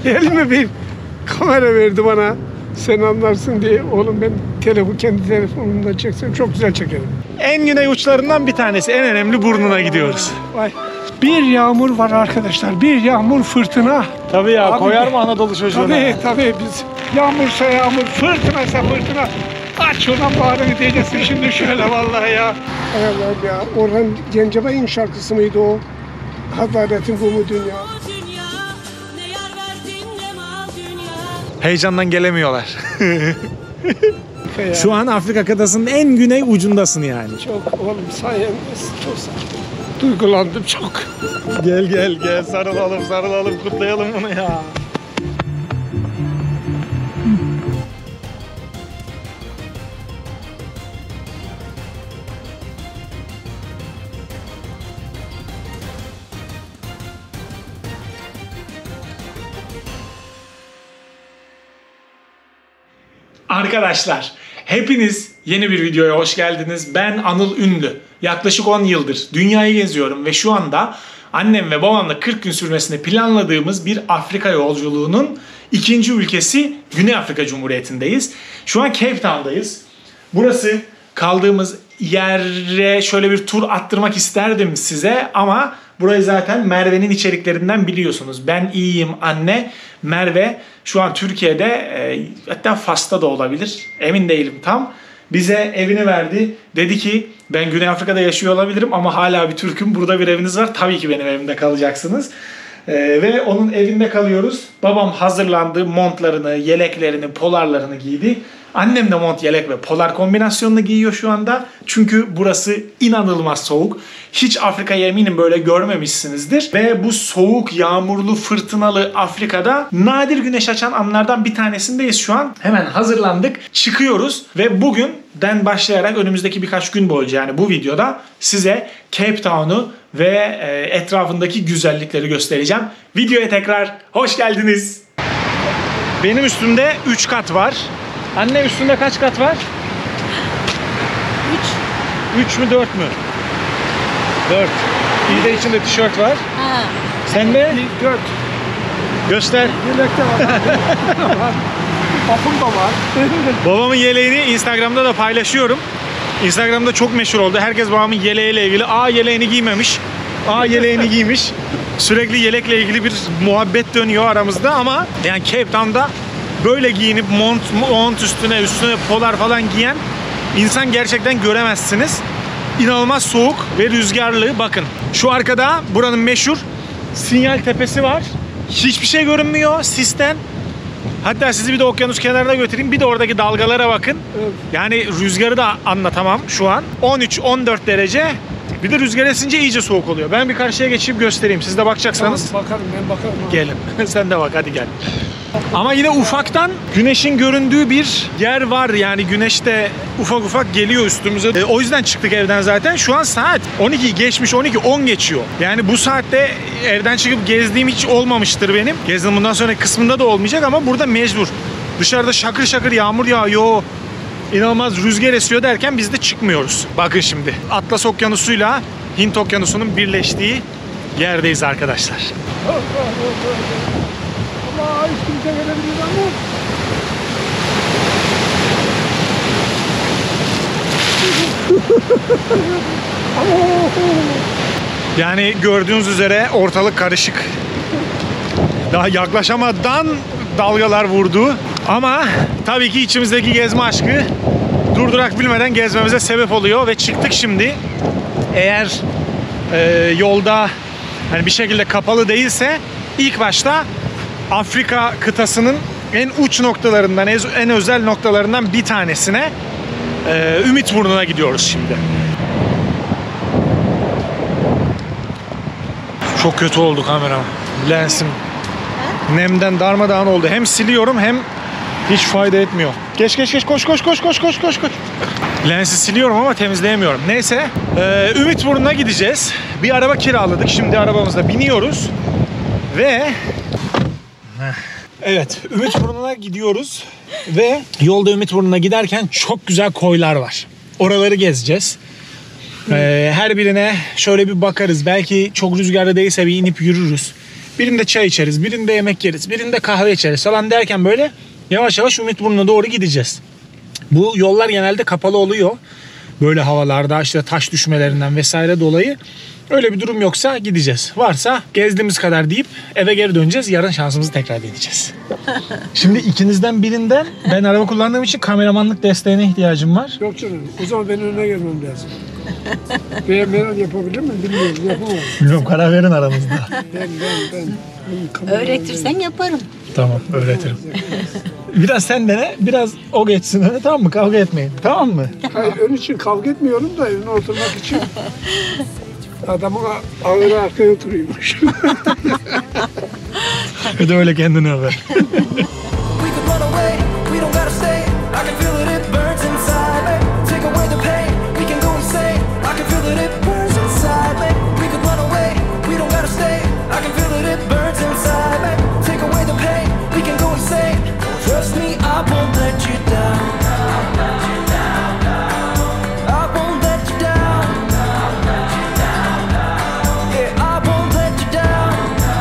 Elime bir kamera verdi bana. Sen anlarsın diye. Oğlum ben kendi telefonumdan çeksem çok güzel çekerim. En güney uçlarından bir tanesi, en önemli burnuna gidiyoruz. Vay. Bir yağmur var arkadaşlar. Bir yağmur fırtına. Tabii ya, Abi, koyar mı Anadolu çocuğuna? Tabii biz yağmursa yağmur, fırtınaysa fırtına. Aç ulan bağrını diyeceksin şimdi şöyle vallahi ya. Hay Allah ya. Orhan Gencebay'ın şarkısı mıydı o? Adaletin bu mu dünya? Heyecandan gelemiyorlar. Şu an Afrika kıtasının en güney ucundasın yani. Çok oğlum sayende çok duygulandım çok. Gel sarılalım kutlayalım bunu ya. Arkadaşlar, hepiniz yeni bir videoya hoş geldiniz. Ben Anıl Ünlü. Yaklaşık 10 yıldır dünyayı geziyorum ve şu anda annem ve babamla 40 gün sürmesini planladığımız bir Afrika yolculuğunun ikinci ülkesi Güney Afrika Cumhuriyeti'ndeyiz. Şu an Cape Town'dayız. Burası kaldığımız yere şöyle bir tur attırmak isterdim size ama burayı zaten Merve'nin içeriklerinden biliyorsunuz. Ben iyiyim anne. Merve şu an Türkiye'de hatta Fas'ta da olabilir. Emin değilim tam. Bize evini verdi. Dedi ki ben Güney Afrika'da yaşıyor olabilirim ama hala bir Türk'üm. Burada bir eviniz var. Tabii ki benim evimde kalacaksınız. Ve onun evinde kalıyoruz. Babam hazırlandı. Montlarını, yeleklerini, polarlarını giydi. Annem de mont, yelek ve polar kombinasyonunu giyiyor şu anda. Çünkü burası inanılmaz soğuk. Hiç Afrika'yı eminim böyle görmemişsinizdir. Ve bu soğuk, yağmurlu, fırtınalı Afrika'da nadir güneş açan anlardan bir tanesindeyiz şu an. Hemen hazırlandık. Çıkıyoruz ve bugünden başlayarak önümüzdeki birkaç gün boyunca yani bu videoda size Cape Town'u ve etrafındaki güzellikleri göstereceğim. Videoya tekrar hoş geldiniz. Benim üstümde 3 kat var. Anne üstünde kaç kat var? 3. 3 mü 4 mü? 4. Bir de içinde tişört var. Ha. Sende? 4. Göster. Yelekte var. Kapım da var. Babamın yeleğini Instagram'da da paylaşıyorum. Instagram'da çok meşhur oldu. Herkes babamın yeleğiyle ilgili yeleğini giymemiş. Yeleğini giymiş. Sürekli yelekle ilgili bir muhabbet dönüyor aramızda ama yani Cape Town'da böyle giyinip mont üstüne polar falan giyen insan gerçekten göremezsiniz. İnanılmaz soğuk ve rüzgarlı. Bakın şu arkada buranın meşhur sinyal tepesi var. Hiçbir şey görünmüyor sisten. Hatta sizi bir de okyanus kenarına götüreyim. Bir de oradaki dalgalara bakın. Evet. Yani rüzgarı da anlatamam şu an. 13-14 derece. Bir de rüzgar esince iyice soğuk oluyor. Ben bir karşıya geçip göstereyim. Siz de bakacaksanız. Tamam, bakarım ben bakarım. Gelin. Sen de bak hadi gel. Ama yine ufaktan güneşin göründüğü bir yer var. Yani güneş de ufak ufak geliyor üstümüze. O yüzden çıktık evden zaten. Şu an saat 12 geçmiş, 12-10 geçiyor. Yani bu saatte evden çıkıp gezdiğim hiç olmamıştır benim. Gezdim bundan sonra kısmında da olmayacak ama burada mecbur. Dışarıda şakır şakır yağmur yağıyor. İnanılmaz rüzgar esiyor derken biz de çıkmıyoruz. Bakın şimdi Atlas Okyanusu'yla Hint Okyanusu'nun birleştiği yerdeyiz arkadaşlar. Ama hiç kimse gelebilir ama. Yani gördüğünüz üzere ortalık karışık. Daha yaklaşamadan dalgalar vurdu. Ama tabii ki içimizdeki gezme aşkı durdurak bilmeden gezmemize sebep oluyor ve çıktık şimdi. Eğer yolda hani bir şekilde kapalı değilse ilk başta Afrika kıtasının en uç noktalarından, en özel noktalarından bir tanesine Ümitburnu'na gidiyoruz şimdi. Çok kötü oldu kameram. Lensim nemden darmadağın oldu. Hem siliyorum hem hiç fayda etmiyor. Geç koş. Lensi siliyorum ama temizleyemiyorum. Neyse Ümitburnu'na gideceğiz. Bir araba kiraladık. Şimdi arabamızda biniyoruz. Ve evet Ümitburnu'na gidiyoruz. Ve yolda Ümitburnu'na giderken çok güzel koylar var. Oraları gezeceğiz. Her birine şöyle bir bakarız. Belki çok rüzgarlı değilse bir inip yürürüz. birinde çay içeriz, birinde yemek yeriz, birinde kahve içeriz falan derken böyle yavaş yavaş Ümitburnu'na doğru gideceğiz. Bu yollar genelde kapalı oluyor. Böyle havalarda işte taş düşmelerinden vesaire dolayı. Öyle bir durum yoksa gideceğiz. Varsa gezdiğimiz kadar deyip eve geri döneceğiz. Yarın şansımızı tekrar deneyeceğiz. Şimdi ikinizden birinden ben araba kullandığım için kameramanlık desteğine ihtiyacım var. Yok canım. O zaman ben önüne gelmem lazım. Ben yapabilir miyim bilmiyorum. Yapamam. Bilmiyorum, karar verin aranızda. Ben Öğretirsen yaparım. Tamam, öğretirim. Biraz sen dene, biraz o geçsin öyle, tamam mı? Kavga etmeyin. Tamam mı? Hayır, ön için kavga etmiyorum da önüne oturmak için adamın ağır arkaya oturuyormuş. Bir de öyle kendini över. We could run away, we don't gotta stay. I can feel it, it burns inside me. Take away the pain, we can go insane. I can feel it, it burns inside me. We could run away, we don't gotta stay. I can feel it, it burns inside me. Take away the pain, we can go insane. Trust me, I won't let you down. I won't let you down. Yeah, I won't let you down.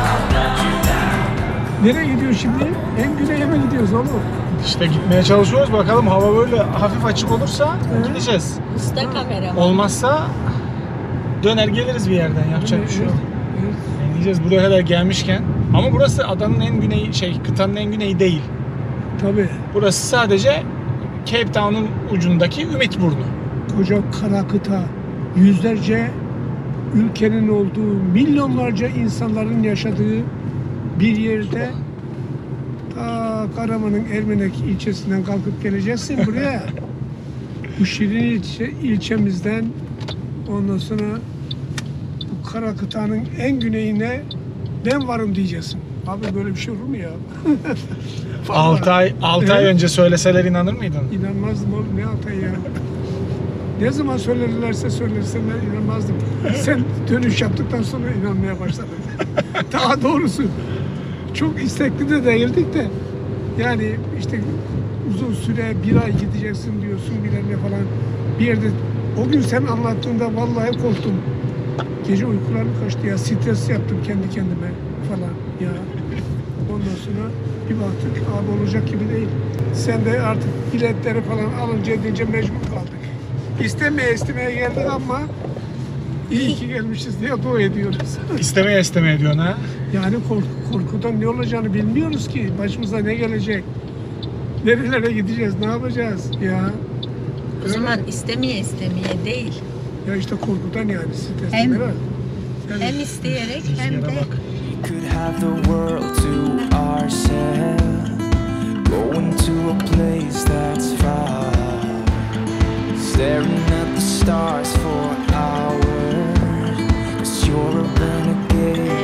Nereye gidiyor şimdi? En güneye mi gidiyoruz oğlum? İşte gitmeye çalışıyoruz. Bakalım hava böyle hafif açık olursa gideceğiz. Usta kameraman. Olmazsa döner geliriz bir yerden. Yapacak bir şey yok. Evet. Deneyeceğiz buraya kadar gelmişken. Ama burası adanın en güneyi, kıtanın en güneyi değil. Tabii. Burası sadece Cape Town'un ucundaki Ümitburnu. Koca kara kıta, yüzlerce ülkenin olduğu, milyonlarca insanların yaşadığı bir yerde ta Karaman'ın Ermenek ilçesinden kalkıp geleceksin buraya. Bu Şirin ilçemizden ondan sonra bu kara kıtanın en güneyine ben varım diyeceksin. Abi böyle bir şey olur mu ya? 6 ay Evet. önce söyleseler inanır mıydın? İnanmazdım oğlum, ne Altay ya. Ne zaman söylerlerse söylesinler inanmazdım. Sen dönüş yaptıktan sonra inanmaya başladın. Daha doğrusu çok istekli de değildik de yani işte uzun süre bir ay gideceksin diyorsun bilmem ne falan. Bir yerde o gün sen anlattığında vallahi korktum. Gece uykularım kaçtı ya, stres yaptım kendi kendime falan ya. Ondan sonra bir baktık abi olacak gibi değil. Sen de artık biletleri falan alınca edince mecbur kaldık. İstemeye geldik ama iyi ki gelmişiz diye dua ediyoruz. İstemeye diyorsun ha? Yani korkudan ne olacağını bilmiyoruz ki. Başımıza ne gelecek? Nerelere gideceğiz? Ne yapacağız? Ya. O zaman istemeye değil. Ya işte korkudan yani stresten Hem- herhalde. Yani Hem isteyerek hem de We could have the world to ourselves, going to a place that's far, staring at the stars for hours, 'cause you're a renegade.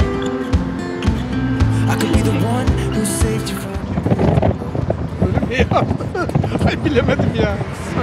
I could be the one who saved you from öyle mi ya? Ay bilemedim ya.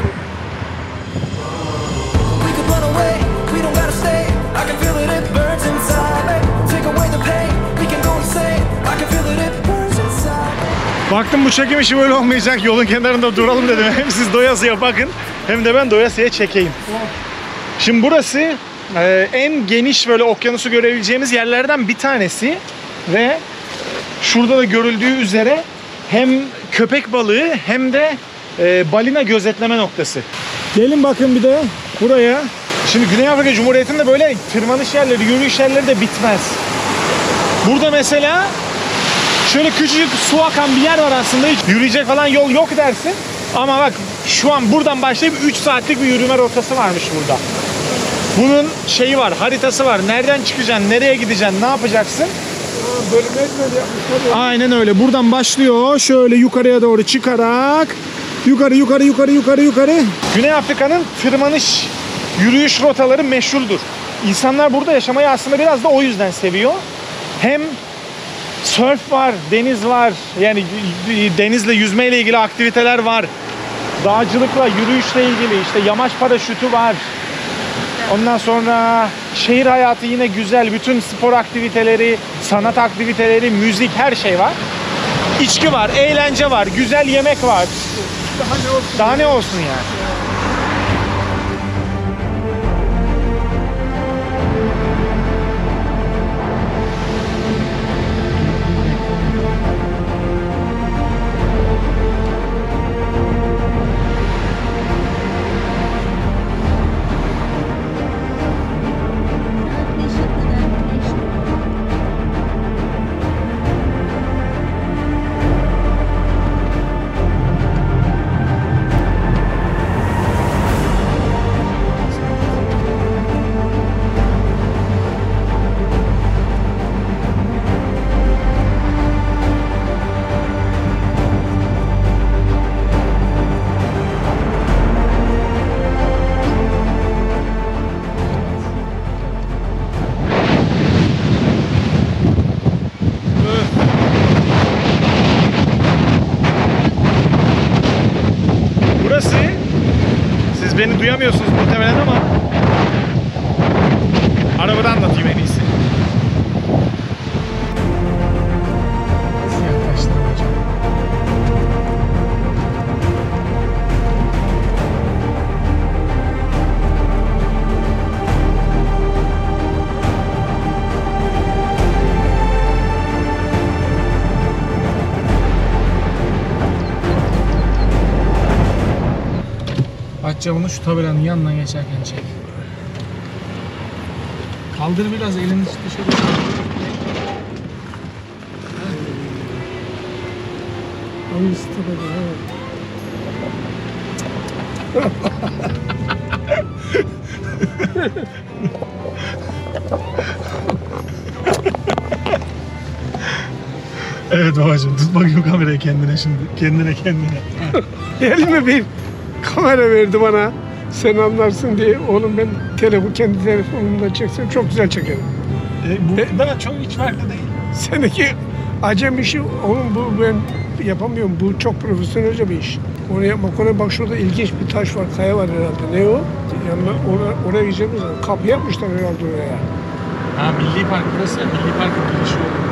We could run away, we don't gotta stay. I can feel it, it burns inside me. Take away the pain, we can go insane. I can feel it, it burns inside me. Baktım bu çekim işi böyle olmayacak. Yolun kenarında duralım dedim. Hem siz doyasıya bakın hem de ben doyasıya çekeyim. Şimdi burası en geniş böyle okyanusu görebileceğimiz yerlerden bir tanesi. Ve şurada da görüldüğü üzere hem köpek balığı hem de balina gözetleme noktası. Gelin bakın bir de buraya. Şimdi Güney Afrika Cumhuriyeti'nde böyle tırmanış yerleri, yürüyüş yerleri de bitmez. Burada mesela şöyle küçücük su akan bir yer var aslında. Hiç yürüyecek falan yol yok dersin. Ama bak şu an buradan başlayıp 3 saatlik bir yürüme rotası varmış burada. Bunun şeyi var, haritası var. Nereden çıkacaksın, nereye gideceksin, ne yapacaksın? Böyle mecbur yapmışlar ya. Aynen öyle. Buradan başlıyor. Şöyle yukarıya doğru çıkarak yukarı. Güney Afrika'nın tırmanış, yürüyüş rotaları meşhurdur. İnsanlar burada yaşamayı aslında biraz da o yüzden seviyor. Hem sörf var, deniz var. Yani denizle, yüzmeyle ilgili aktiviteler var. Dağcılıkla, yürüyüşle ilgili işte yamaç paraşütü var. Ondan sonra şehir hayatı yine güzel. Bütün spor aktiviteleri, sanat aktiviteleri, müzik, her şey var. İçki var, eğlence var, güzel yemek var. Daha ne olsun? Daha ne olsun yani? beni duyamıyorsunuz muhtemelen ama arabada anlatayım en iyisi. Nasıl yaklaştım hocam? Aç camını, şu tabelanın yanından geçerken çek. Kaldır biraz, elini dışarı. Hangisi tabela? Evet babacığım, tut bakayım kamerayı kendine şimdi. Kendine. Elime bir kamera verdi bana. Sen anlarsın diye. Oğlum ben kendi telefonumda çeksem çok güzel çekerim. Bu da çok hiç farklı değil. Seninki acem işi. Oğlum bu ben yapamıyorum. Bu çok profesyonelce bir iş. Onu yapmak, ona bak şurada ilginç bir taş var, kaya var herhalde. Ne o? Yanına oraya gideceğimiz zaman kapı yapmışlar herhalde oraya. Ha, Milli Park burası. Milli Park'ın girişi oldu.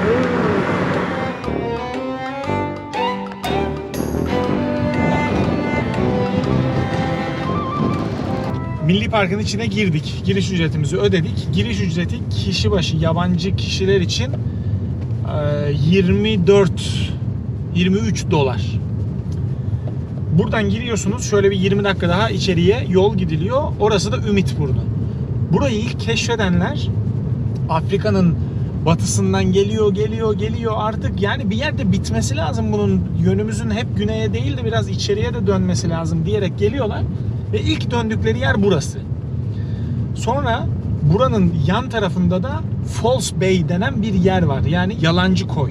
Milli Park'ın içine girdik. Giriş ücretimizi ödedik. Giriş ücreti kişi başı yabancı kişiler için 23 dolar. Buradan giriyorsunuz. Şöyle bir 20 dakika daha içeriye yol gidiliyor. Orası da Ümitburnu. Burayı ilk keşfedenler Afrika'nın batısından geliyor artık, yani bir yerde bitmesi lazım bunun, yönümüzün hep güneye değil de biraz içeriye de dönmesi lazım diyerek geliyorlar ve ilk döndükleri yer burası. Sonra buranın yan tarafında da False Bay denen bir yer var, yani yalancı koy.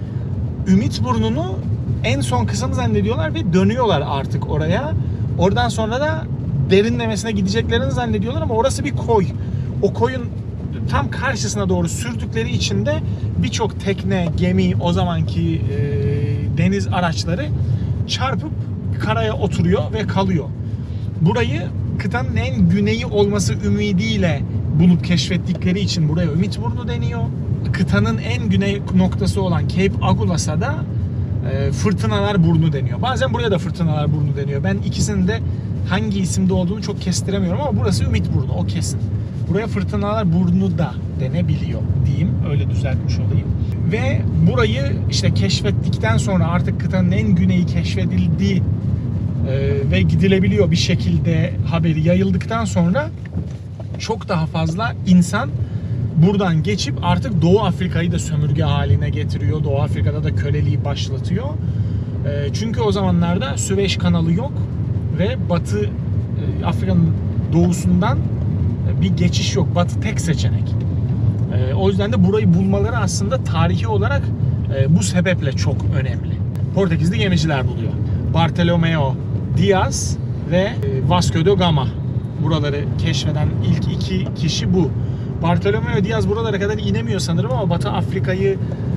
Ümitburnu'nu en son kısım zannediyorlar ve dönüyorlar artık oraya. Oradan sonra da derinlemesine gideceklerini zannediyorlar ama orası bir koy. O koyun tam karşısına doğru sürdükleri için de birçok tekne, gemi, o zamanki deniz araçları çarpıp karaya oturuyor ve kalıyor. Burayı kıtanın en güneyi olması ümidiyle bulup keşfettikleri için buraya Ümitburnu deniyor. Kıtanın en güney noktası olan Cape Aguilas'a da Fırtınalar Burnu deniyor. Bazen buraya da Fırtınalar Burnu deniyor. Ben ikisinin de hangi isimde olduğunu çok kestiremiyorum ama burası Ümitburnu, o kesin. Buraya Fırtınalar Burnu da denebiliyor diyeyim, öyle düzeltmiş olayım. Ve burayı işte keşfettikten sonra, artık kıtanın en güneyi keşfedildiği ve gidilebiliyor bir şekilde haberi yayıldıktan sonra çok daha fazla insan buradan geçip artık Doğu Afrika'yı da sömürge haline getiriyor. Doğu Afrika'da da köleliği başlatıyor. Çünkü o zamanlarda Süveyş kanalı yok ve Batı Afrika'nın doğusundan bir geçiş yok. Batı tek seçenek. O yüzden de burayı bulmaları aslında tarihi olarak bu sebeple çok önemli. Portekizli gemiciler buluyor. Bartolomeo Diaz ve Vasco da Gama. Buraları keşfeden ilk iki kişi bu. Bartolomeo Diaz buralara kadar inemiyor sanırım ama Batı Afrika'yı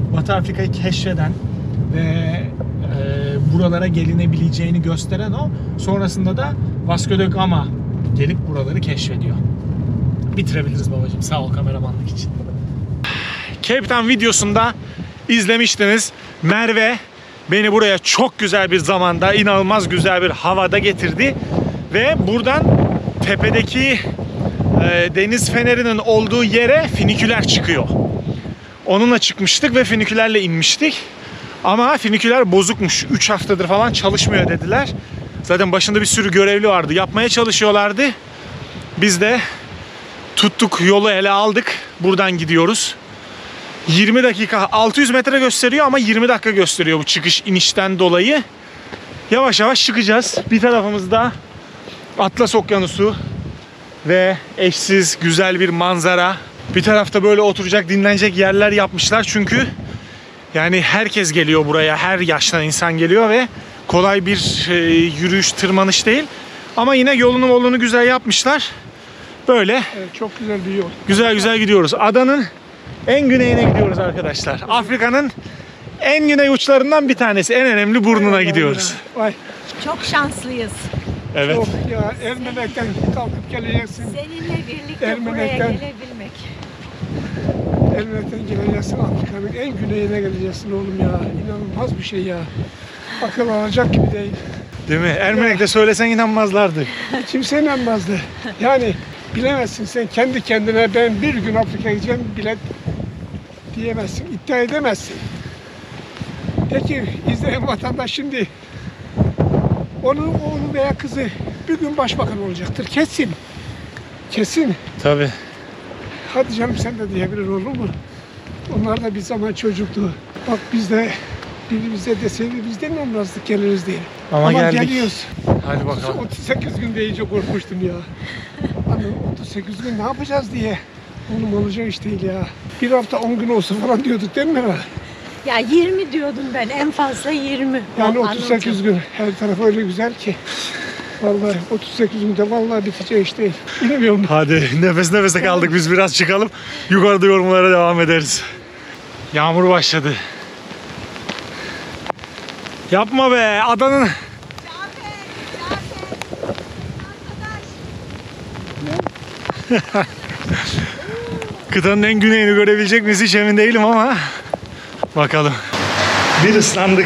keşfeden ve buralara gelinebileceğini gösteren o. Sonrasında da Vasco da Gama gelip buraları keşfediyor. Bitirebiliriz babacığım. Sağ ol kameramanlık için. Cape Town videosunda izlemiştiniz. Merve beni buraya çok güzel bir zamanda, inanılmaz güzel bir havada getirdi. Ve buradan tepedeki deniz fenerinin olduğu yere finiküler çıkıyor. Onunla çıkmıştık ve finikülerle inmiştik. Ama finiküler bozukmuş. 3 haftadır falan çalışmıyor dediler. Zaten başında bir sürü görevli vardı. Yapmaya çalışıyorlardı. Biz de tuttuk, yolu ele aldık. Buradan gidiyoruz. 20 dakika, 600 metre gösteriyor ama 20 dakika gösteriyor bu çıkış inişten dolayı. Yavaş yavaş çıkacağız. Bir tarafımızda Atlas Okyanusu ve eşsiz güzel bir manzara. Bir tarafta böyle oturacak, dinlenecek yerler yapmışlar. Çünkü yani herkes geliyor buraya, her yaştan insan geliyor ve kolay bir yürüyüş, tırmanış değil. Ama yine yolunu güzel yapmışlar. Böyle Evet, çok güzel bir yol. güzel gidiyoruz. Adanın en güneyine gidiyoruz arkadaşlar. Afrika'nın en güney uçlarından bir tanesi. En önemli burnuna gidiyoruz. Vay. Çok şanslıyız. Evet. Çok ya, Ermenek'ten kalkıp geleceksin. Seninle birlikte buraya Ermenek'ten- gelebilmek. Ermenek'ten geleceksin, Afrika'nın en güneyine geleceksin oğlum ya. İnanılmaz bir şey ya. Akıl alacak gibi değil. Değil mi? Ermenek'te söylesen inanmazlardı. Kimse inanmazdı. Yani bilemezsin sen kendi kendine ben bir gün Afrika'ya gideceğim bile diyemezsin, iddia edemezsin. Peki izleyen vatandaş şimdi onun oğlu veya kızı bir gün başbakan olacaktır. Kesin. Kesin. Tabii. Hadi canım sen de diyebilir olur mu? Onlar da bir zaman çocuktu. Bak biz de biri bize deseydi biz de inanmazdık geliriz diye. Ama geldik. Geliyoruz. Hadi bakalım. 38 gün deyince korkmuştum ya. Hani 38 gün ne yapacağız diye. Oğlum olacak iş değil ya. Bir hafta 10 gün olsun falan diyorduk değil mi Meral? Ya 20 diyordum ben, en fazla 20. Yani O 38 Anılcığım. gün. Her taraf öyle güzel ki. Vallahi 38 günde vallahi biteceği iş değil. Bilmiyorum. Hadi nefes nefese kaldık, biz biraz çıkalım. Yukarıda yorumlara devam ederiz. Yağmur başladı. Yapma be, adanın... Kıtanın en güneyini görebilecek miyiz hiç emin değilim ama bakalım. Bir ıslandık.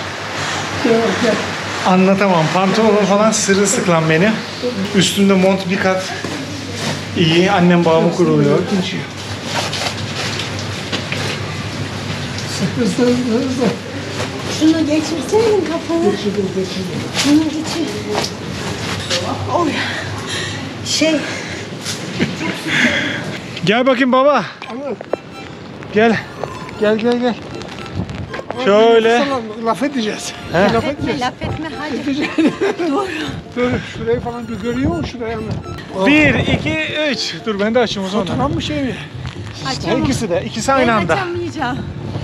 Anlatamam. Pantolonum falan sırılsıklam benim. Üstümde mont bir kat iyi. Annem babamı kuruluyor. Hızlı. Şunu geçirseydin kafanı. Şunu geçir. Oy. Şey, Gel bakayım baba. Anıl, Gel. Gel. Şöyle. sana laf edeceğiz. He? Laf etme, edeceğiz. laf etme hadi. Edeceğiz. Dur. Böyle şurayı falan bir görüyor musun şurayı Anıl? 1, 2, 3. Dur ben de açayım o zaman. Fotoğraf mı şey mi? Açamam. İkisi de. İkisi Ben aynı anda. açamayacağım.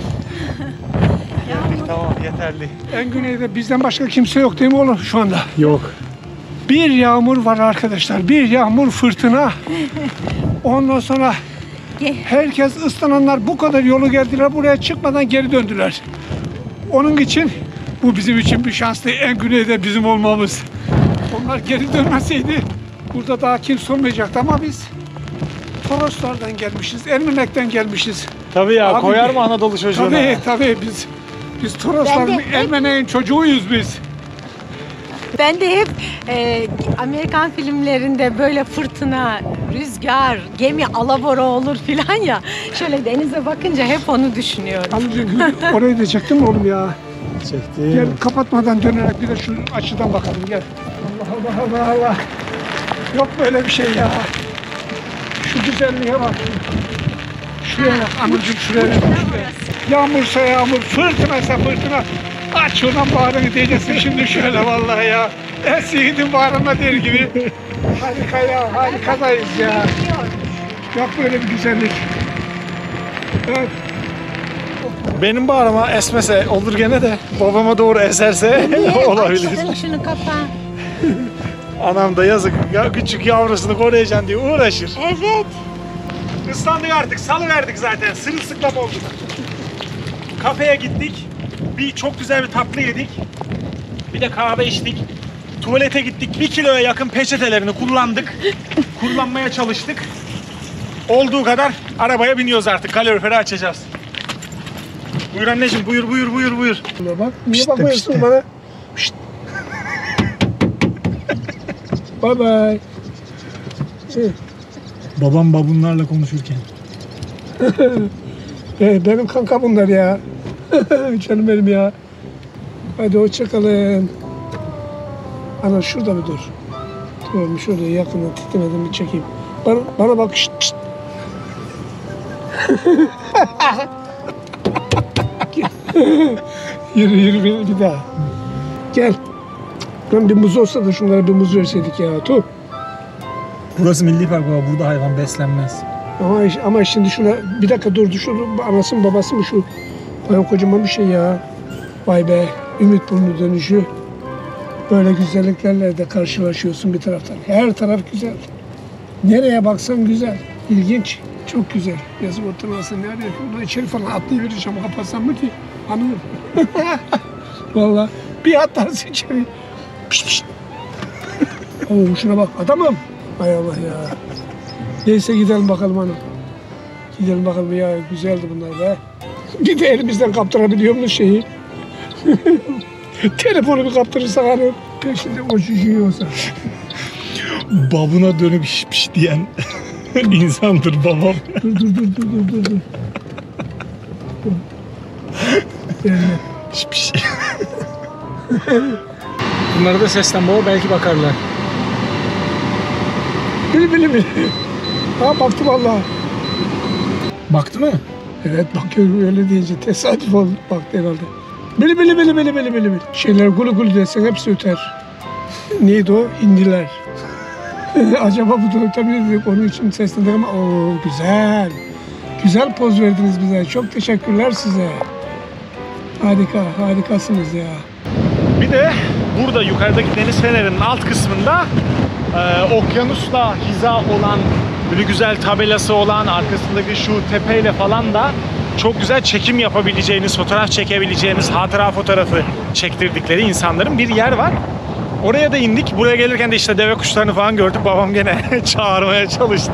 Tamam yeterli. En güneyde bizden başka kimse yok değil mi oğlum şu anda? Yok. Bir yağmur var arkadaşlar. Bir yağmur fırtına. Ondan sonra herkes ıslananlar bu kadar yolu geldiler. Buraya çıkmadan geri döndüler. Onun için bu bizim için bir şanstı. En güneyde bizim olmamız. Onlar geri dönmeseydi burada daha kimse olmayacaktı ama biz Toroslardan gelmişiz. Ermenek'ten gelmişiz. Tabii ya, Abi, koyar mı Anadolu çocuğuna? Tabii biz Torosların Ermenek'in çocuğuyuz biz. Ben de hep Amerikan filmlerinde böyle fırtına, rüzgar, gemi alabora olur filan ya. Şöyle denize bakınca hep onu düşünüyorum. Alıcı orayı da çektin mi oğlum ya? Çektim. Gel kapatmadan dönerek bir de şu açıdan bakalım gel. Allah. Yok böyle bir şey ya. Şu güzelliğe bak. Şuraya bak anacığım şuraya bak. Yağmursa yağmur, fırtınaysa fırtına. Aç ulan bağrını diyeceksin şimdi şöyle vallahi ya. Esiydin bağrıma der gibi. Harika ya, harikadayız ya. Yok böyle bir güzellik. Evet. Benim bağrıma esmese olur gene de babama doğru eserse olabilir. Açtın şunu kapağı. Anam da yazık ya, küçük yavrusunu koruyacaksın diye uğraşır. Evet. Islandık artık, salıverdik zaten. Sırılsıklam olduk. Kafeye gittik. Çok güzel bir tatlı yedik. Bir de kahve içtik. Tuvalete gittik. 1 kiloya yakın peçetelerini kullandık. Kullanmaya çalıştık. Olduğu kadar arabaya biniyoruz artık. Kaloriferi açacağız. Buyur anneciğim, buyur. Bak, niye Pişt, bakmıyorsun pişt. bana? Pişt. Bye bye. Babam babunlarla konuşurken. Benim kanka bunlar ya. Canım benim ya. Hadi hoşçakalın. Ana şurada bir dur. Tamam şurada yakına titremedim bir çekeyim. Bana bak şşt şşt. yürü bir daha. Gel. Lan bir muz olsa da şunlara bir muz verseydik ya. Dur. Burası milli park baba. Burada hayvan beslenmez. Ama şimdi şuna bir dakika dur. Şu anası mı babası mı şu? Bayağı kocaman bir şey ya. Vay be. Ümitburnu dönüşü. Böyle güzelliklerle de karşılaşıyorsun bir taraftan. Her taraf güzel. Nereye baksan güzel. İlginç. Çok güzel. Yazık ortalasın. Nerede yapayım? Burada içeri falan atlayıvereceğim. Kapatsam mı ki? Anlıyorum. Vallahi bir atlarsın içeri. Pişt pişt. Oo şuna bak adamım. Hay Allah ya. Neyse gidelim bakalım hanım. Gidelim bakalım ya, güzeldi bunlar be. Bir de elimizden kaptırabiliyor muyuz şeyi? Telefonu bir kaptırırsak hani peşinde koşuşuyorsa. Babuna dönüp piş diyen insandır babam. Dur. Yani. Piş. Bunları da sesten baba belki bakarlar. Bili. Ha baktım vallahi. Baktı mı? Evet bakıyorum öyle deyince tesadüf oldu. Baktı herhalde. Bili. Şeyler gulu desen hepsi öter. Neydi o? Hindiler. Acaba bu da ötebilir dedik. Onun için seslendik ama ooo güzel. Güzel poz verdiniz bize. Çok teşekkürler size. Harikasınız ya. Bir de burada yukarıdaki deniz fenerinin alt kısmında okyanusla hiza olan, böyle güzel tabelası olan, arkasındaki şu tepeyle falan da çok güzel çekim yapabileceğiniz, fotoğraf çekebileceğiniz, hatıra fotoğrafı çektirdikleri insanların bir yer var. Oraya da indik. Buraya gelirken de işte deve kuşlarını falan gördük. Babam gene çağırmaya çalıştı.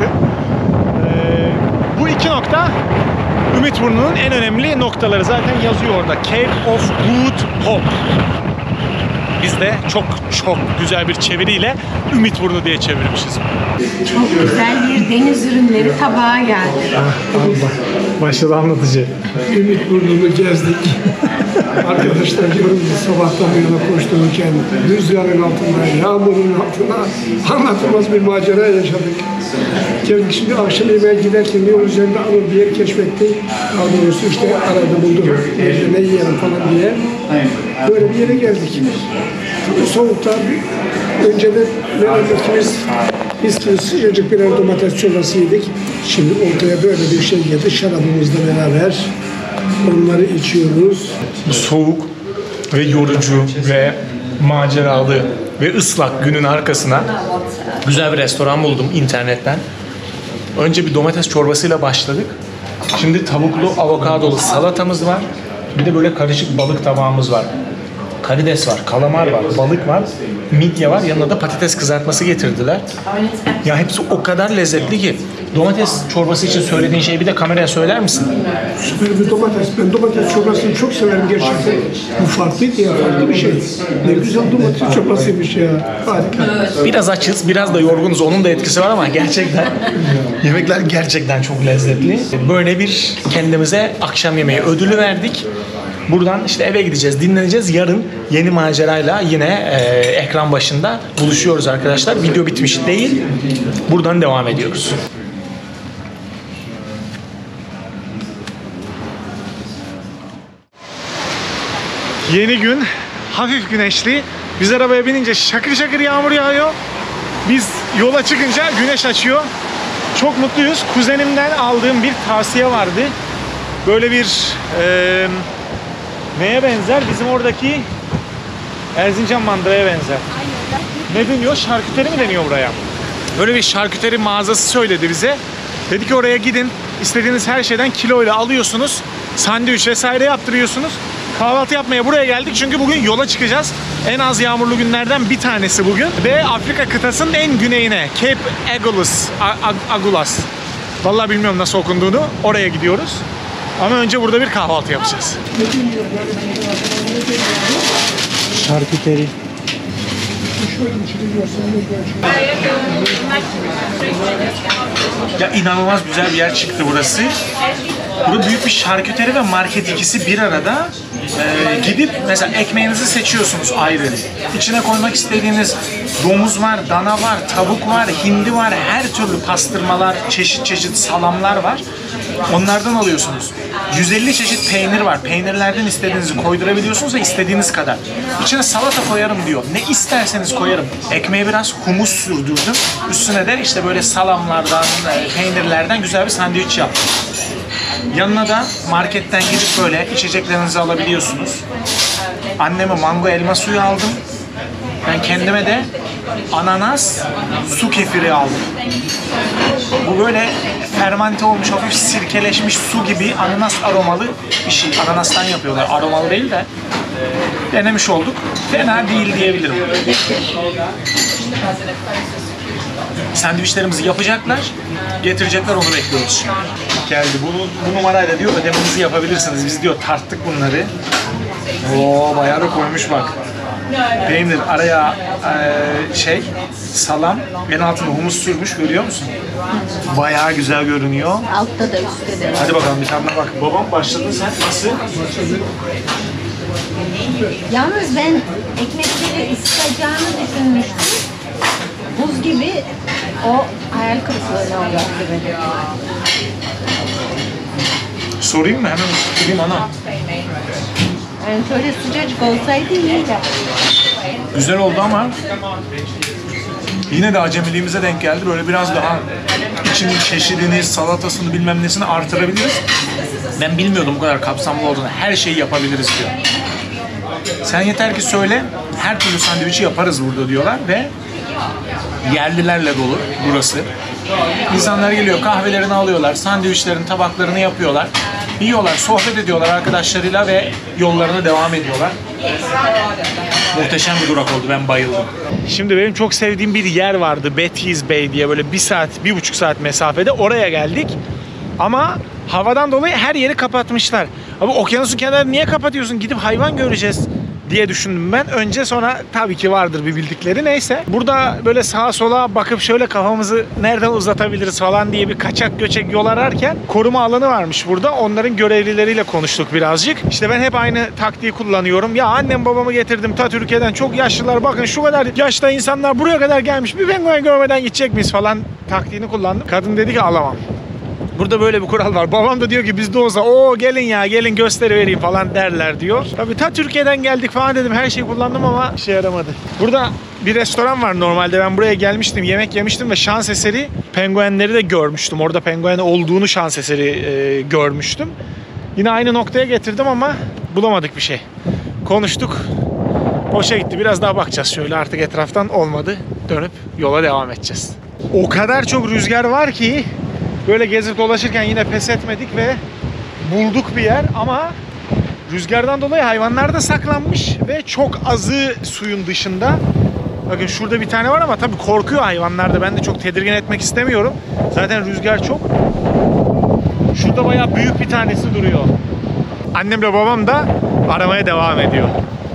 Bu iki nokta Ümitburnu'nun en önemli noktaları. Zaten yazıyor orada. Cape of Good Hope. Biz de çok güzel bir çeviriyle Ümitburnu diye çevirmişiz. Çok güzel bir deniz ürünleri tabağa geldi. Başladı anlatıcı. Ümitburnu'nu gezdik. Arkadaşlar diyorum biz sabahtan bu yana koştururken rüzgarın altında, yağmurun altında anlatılmaz bir macera yaşadık. Geldik şimdi akşam yemeğe giderken yol üzerinde Anıl bir yer keşfetti. Daha doğrusu işte aradı buldu. Ne yiyelim falan diye. Böyle bir yere geldik. Tabii soğukta önceden ne anlatıyoruz? Biz sıcacık birer domates çorbası yedik. Şimdi ortaya böyle bir şey geldi. Şarabımızla beraber onları içiyoruz. Soğuk ve yorucu ve maceralı ve ıslak günün arkasına güzel bir restoran buldum internetten. Önce bir domates çorbasıyla başladık. Şimdi tavuklu avokadolu salatamız var. Bir de böyle karışık balık tabağımız var. Karides var, kalamar var, balık var, midye var. Yanına da patates kızartması getirdiler. Ya hepsi o kadar lezzetli ki. Domates çorbası için söylediğin şeyi bir de kameraya söyler misin? Süper bir domates. Ben domates çorbasını çok severim gerçekten. Bu farklıydı ya, farklı bir şey. Ne güzel domates çorbasıymış ya. Harika. Biraz açız, biraz da yorgunuz. Onun da etkisi var ama gerçekten yemekler gerçekten çok lezzetli. Böyle bir kendimize akşam yemeği ödülü verdik. Buradan işte eve gideceğiz, dinleneceğiz. Yarın yeni macerayla yine ekran başında buluşuyoruz arkadaşlar. Video bitmiş değil. Buradan devam ediyoruz. Yeni gün, hafif güneşli. Biz arabaya binince şakır şakır yağmur yağıyor. Biz yola çıkınca güneş açıyor. Çok mutluyuz. Kuzenimden aldığım bir tavsiye vardı. Böyle bir neye benzer? Bizim oradaki Erzincan mandıraya benzer. Ne deniyor? Şarküteri mi deniyor buraya? Böyle bir şarküteri mağazası söyledi bize. Dedi ki oraya gidin. İstediğiniz her şeyden kiloyla alıyorsunuz. Sandviç vesaire yaptırıyorsunuz. Kahvaltı yapmaya buraya geldik çünkü bugün yola çıkacağız. En az yağmurlu günlerden bir tanesi bugün. Ve Afrika kıtasının en güneyine, Cape Agulhas. Vallahi bilmiyorum nasıl okunduğunu. Oraya gidiyoruz. Ama önce burada bir kahvaltı yapacağız. Şarküteri. Ya inanılmaz güzel bir yer çıktı burası. Burada büyük bir şarküteri ve market ikisi bir arada. Gidip mesela ekmeğinizi seçiyorsunuz ayrı. İçine koymak istediğiniz domuz var, dana var, tavuk var, hindi var, her türlü pastırmalar, çeşit çeşit salamlar var. Onlardan alıyorsunuz. 150 çeşit peynir var. Peynirlerden istediğinizi koydurabiliyorsunuz ve istediğiniz kadar. İçine salata koyarım diyor. Ne isterseniz koyarım. Ekmeğe biraz humus sürdürdüm. Üstüne de işte böyle salamlardan, peynirlerden güzel bir sandviç yaptım. Yanına da marketten gidip böyle içeceklerinizi alabiliyorsunuz. Anneme mango elma suyu aldım. Ben kendime de ananas su kefiri aldım. Bu böyle fermente olmuş, hafif sirkeleşmiş su gibi ananas aromalı bir şey. Ananastan yapıyorlar. Aromalı değil de denemiş olduk. Fena değil diyebilirim. Sandviçlerimizi yapacaklar, getirecekler, onu bekliyoruz şimdi. Geldi. Bu numarayla diyor ödemenizi yapabilirsiniz. Biz diyor tarttık bunları. Oo, bayağı da koymuş bak. Peynir, araya salam, en altına humus sürmüş, görüyor musun? Bayağı güzel görünüyor. Altta da üstte de. Hadi bakalım bir tane bak. Babam başladı, sen nasıl? Yalnız ben ekmekleri ısıtacağını düşünmüştüm. Buz gibi, o hayal kırıklığına uğrattı beni. Sorayım mı? Hemen ısıtayım ana. Yani şöyle sıcacık olsaydı iyiydi. Güzel oldu ama yine de acemiliğimize denk geldi. Böyle biraz daha içinin çeşidini, salatasını bilmem nesini artırabiliriz. Ben bilmiyordum bu kadar kapsamlı olduğunu. Her şeyi yapabiliriz diyor. Sen yeter ki söyle, her türlü sandviçi yaparız burada diyorlar ve yerlilerle dolu burası. İnsanlar geliyor, kahvelerini alıyorlar, sandviçlerin tabaklarını yapıyorlar. Yiyorlar, sohbet ediyorlar arkadaşlarıyla ve yollarına devam ediyorlar. Muhteşem bir durak oldu, ben bayıldım. Şimdi benim çok sevdiğim bir yer vardı, Betty's Bay diye, böyle 1,5 saat mesafede, oraya geldik. Ama havadan dolayı her yeri kapatmışlar. Abi okyanusun kenarını niye kapatıyorsun? Gidip hayvan göreceğiz diye düşündüm ben. Önce, sonra tabii ki vardır bir bildikleri. Neyse. Burada böyle sağa sola bakıp şöyle kafamızı nereden uzatabiliriz falan diye bir kaçak göçek yol ararken koruma alanı varmış burada. Onların görevlileriyle konuştuk birazcık. İşte ben hep aynı taktiği kullanıyorum. Ya annem babamı getirdim ta Türkiye'den, çok yaşlılar, bakın şu kadar yaşta insanlar buraya kadar gelmiş, bir penguen görmeden gidecek miyiz falan taktiğini kullandım. Kadın dedi ki alamam. Burada böyle bir kural var. Babam da diyor ki bizde olsa o gelin ya, gelin gösteri vereyim falan derler diyor. Tabii ta Türkiye'den geldik falan dedim, her şeyi kullandım ama işe yaramadı. Burada bir restoran var normalde, ben buraya gelmiştim, yemek yemiştim ve şans eseri penguenleri de görmüştüm. Orada penguen olduğunu şans eseri görmüştüm. Yine aynı noktaya getirdim ama bulamadık bir şey. Konuştuk, boşa gitti. Biraz daha bakacağız şöyle, artık etraftan olmadı. Dönüp yola devam edeceğiz. O kadar çok rüzgar var ki böyle gezip dolaşırken yine pes etmedik ve bulduk bir yer ama rüzgardan dolayı hayvanlar da saklanmış ve çok azı suyun dışında. Bakın şurada bir tane var ama tabii korkuyor hayvanlar da. Ben de çok tedirgin etmek istemiyorum. Zaten rüzgar çok. Şurada bayağı büyük bir tanesi duruyor. Annemle babam da aramaya devam ediyor.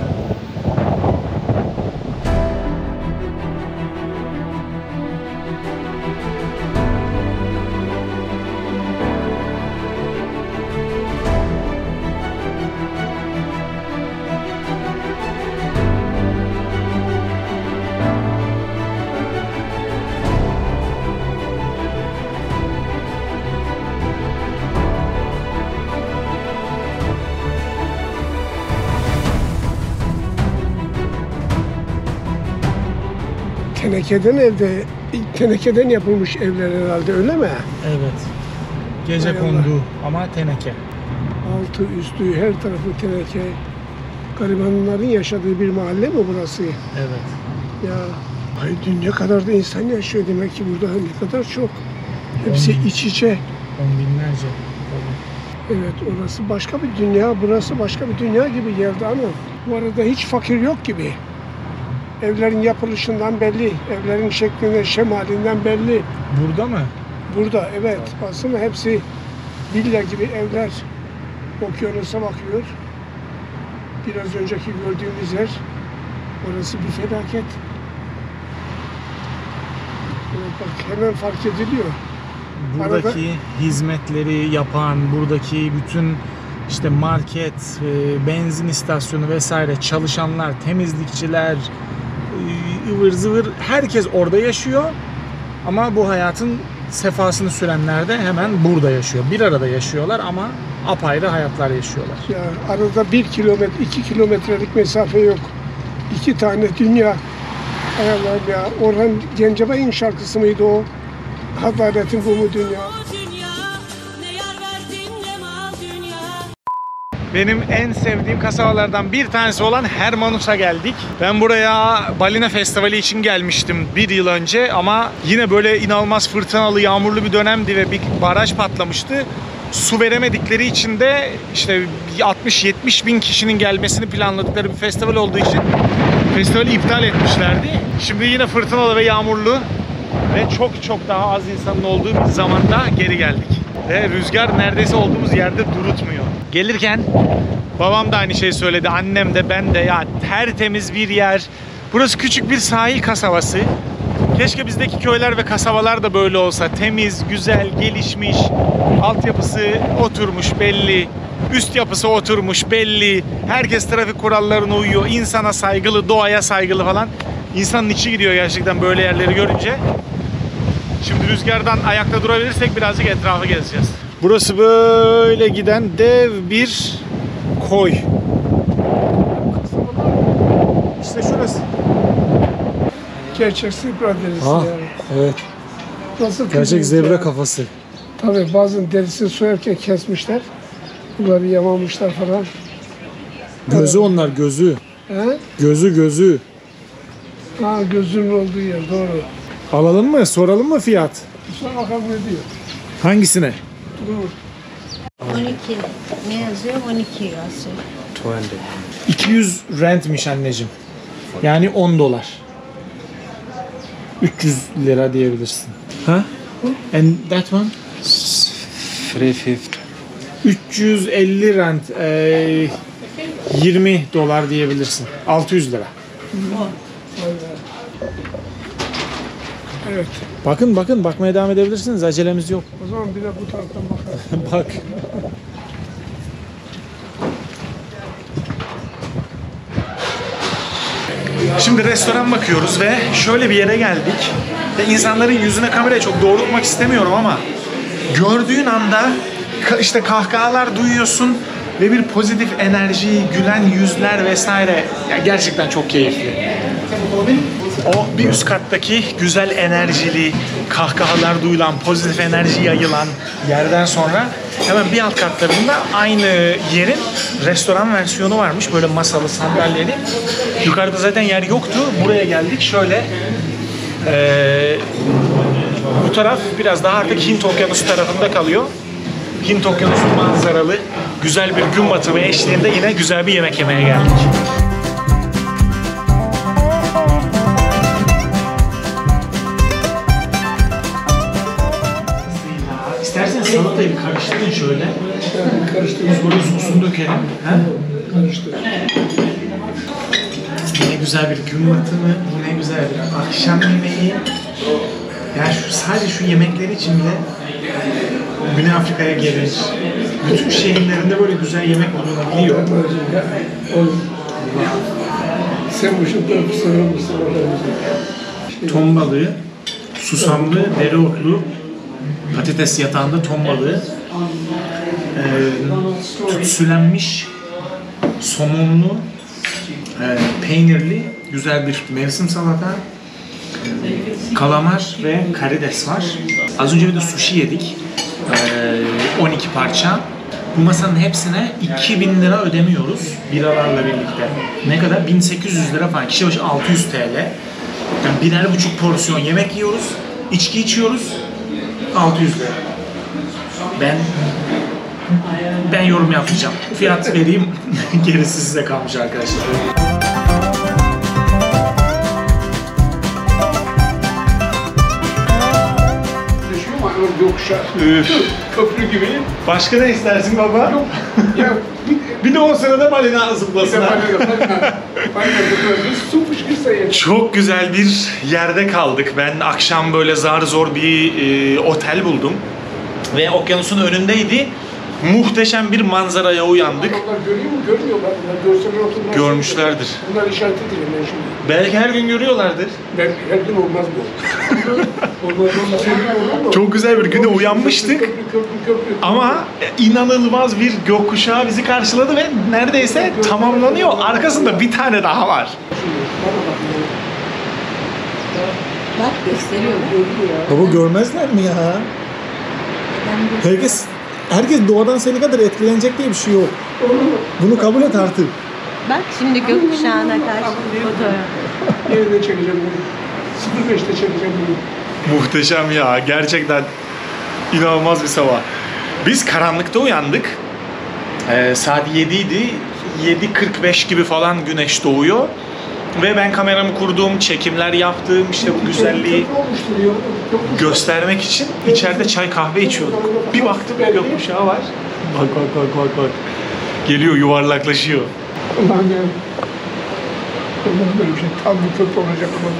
Tenekeden yapılmış evler herhalde, öyle mi? Evet. Gece Hay Allah. kondu ama teneke. Altı üstü her tarafı teneke. Garibanların yaşadığı bir mahalle mi burası? Evet. Ya ay dünya kadar da insan yaşıyor demek ki burada, ne kadar çok. Hepsi iç içe. On binlerce. Evet, orası başka bir dünya, burası başka bir dünya gibi geldi ama bu arada hiç fakir yok gibi. Evlerin yapılışından belli, evlerin şeklinden, şemalinden belli. Burada mı? Burada evet, aslında hepsi villa gibi evler. Okyanusa bakıyor. Biraz önceki gördüğümüz yer, orası bir felaket. Evet, bak hemen fark ediliyor. Buradaki hizmetleri yapan, buradaki bütün işte market, benzin istasyonu vesaire çalışanlar, temizlikçiler, ıvır zıvır herkes orada yaşıyor. Ama bu hayatın sefasını sürenler de hemen burada yaşıyor. Bir arada yaşıyorlar ama apayrı hayatlar yaşıyorlar. Ya arada 1 kilometre, 2 kilometrelik mesafe yok. 2 tane dünya. Hay Allah'ım ya. Orhan Gencebay'ın şarkısı mıydı o? Adaletin bu mu dünya? Benim en sevdiğim kasabalardan bir tanesi olan Hermanus'a geldik. Ben buraya Balina Festivali için gelmiştim 1 yıl önce ama yine böyle inanılmaz fırtınalı, yağmurlu bir dönemdi ve bir baraj patlamıştı. su veremedikleri için de işte 60-70 bin kişinin gelmesini planladıkları bir festival olduğu için festivali iptal etmişlerdi. Şimdi yine fırtınalı ve yağmurlu ve çok daha az insanın olduğu bir zamanda geri geldik. Ve rüzgar neredeyse olduğumuz yerde durutmuyor. Gelirken babam da aynı şeyi söyledi, annem de ben de, ya tertemiz bir yer. Burası küçük bir sahil kasabası. Keşke bizdeki köyler ve kasabalar da böyle olsa. Temiz, güzel, gelişmiş, altyapısı oturmuş belli, üst yapısı oturmuş belli. Herkes trafik kurallarına uyuyor, insana saygılı, doğaya saygılı falan. İnsanın içi gidiyor gerçekten böyle yerleri görünce. Şimdi rüzgardan ayakta durabilirsek birazcık etrafı gezeceğiz. Burası böyle giden dev bir koy. İşte şurası. Gerçek zebra derisi Ah, yani. evet. Nasıl Gerçek kızılmış zebra ya? kafası. Tabii bazen derisini soyarken kesmişler. Bunları yamamışlar falan. Gözü onlar, gözü. He? Gözü. Ha, gözünün olduğu yer doğru. Alalım mı? Soralım mı fiyat? Sonra bakalım ne diyor. Hangisine? Dur. 12 ne yazıyor? 12 yazıyor. 200 rentmiş anneciğim. Yani 10 dolar. 300 lira diyebilirsin. Ha? And that one? 350. 350 rent. 20 dolar diyebilirsin. 600 lira. Evet. Bakın bakmaya devam edebilirsiniz. Acelemiz yok. O zaman bir de bu taraftan bakalım. Bak. Şimdi restoran bakıyoruz ve şöyle bir yere geldik. Ve insanların yüzüne kamerayı çok doğrultmak istemiyorum ama gördüğün anda işte kahkahalar duyuyorsun ve bir pozitif enerji, gülen yüzler vesaire. Ya gerçekten çok keyifli. O bir üst kattaki güzel enerjili, kahkahalar duyulan, pozitif enerji yayılan yerden sonra hemen bir alt katlarında aynı yerin restoran versiyonu varmış. Böyle masalı, sandalyeli. Yukarıda zaten yer yoktu. Buraya geldik. Şöyle bu taraf biraz daha artık Hint Okyanusu tarafında kalıyor. Hint Okyanusu manzaralı güzel bir gün batımı eşliğinde yine güzel bir yemek yemeye geldik. İstersen salatayı karıştırın şöyle. Karıştırın. Böyle sosunu dökelim. Ha? Karıştır. Ne güzel bir gün batımı, ne güzel bir akşam yemeği. Yani sadece şu yemekleri için bile Güney Afrika'ya gelir. Bütün şehirlerinde böyle güzel yemek bulunabiliyor. Oğlum. Sen bu şekilde kusura mısın? Ton balığı, susamlı, dereotlu, patates yatağında ton balığı, tütsülenmiş, somonlu, peynirli, güzel bir mevsim salata, kalamar ve karides var. Az önce bir de sushi yedik, 12 parça. Bu masanın hepsine 2000 lira ödemiyoruz biralarla birlikte. Ne kadar? 1800 lira falan. Kişi başı 600 TL. Yani 1,5 porsiyon yemek yiyoruz, içki içiyoruz, 600 lira. Ben yorum yapmayacağım. Fiyat vereyim, gerisi size kalmış arkadaşlar. Yokuşa. Köprü gibi. Başka ne istersin baba? Ya Bir de o sırada balina bir zıplasın. de balina su fışkırsa yeter. Çok güzel bir yerde kaldık. Ben akşam böyle zar zor bir otel buldum. Ve okyanusun önündeydi. Muhteşem bir manzaraya uyandık. Onlar görüyor mu? Görmüyorlar. Bunlar görseler oturmaz. Görmüşlerdir. Bunlar işaret edilir ben şimdi. Belki her gün görüyorlardır. Ben her gün olmaz bu. Olmaz. Her gün olur mu? Çok güzel bir güne uyanmıştık. Köprü. Ama inanılmaz bir gökkuşağı bizi karşıladı ve neredeyse tamamlanıyor. Arkasında bir tane daha var. Bak gösteriyor. Baba görmezler mi ya? Herkes doğadan senin kadar etkilenecek diye bir şey yok. Bunu kabul et artık. Bak şimdi gökkuşağına karşı fotoğraf. Nerede çekeceğim bunu? 05'te çekeceğim bunu. Muhteşem ya. Gerçekten inanılmaz bir sabah. Biz karanlıkta uyandık. Saat 7 idi. 7:45 gibi falan güneş doğuyor. Ve ben kameramı kurduğum, çekimler yaptığım, işte bu güzelliği göstermek için içeride çay kahve içiyorduk. Bir baktım gökkuşağı var. Bak. Geliyor, yuvarlaklaşıyor. Allah'ım ya. Allah'ım böyle bir şey tam bir kötü olacak ama.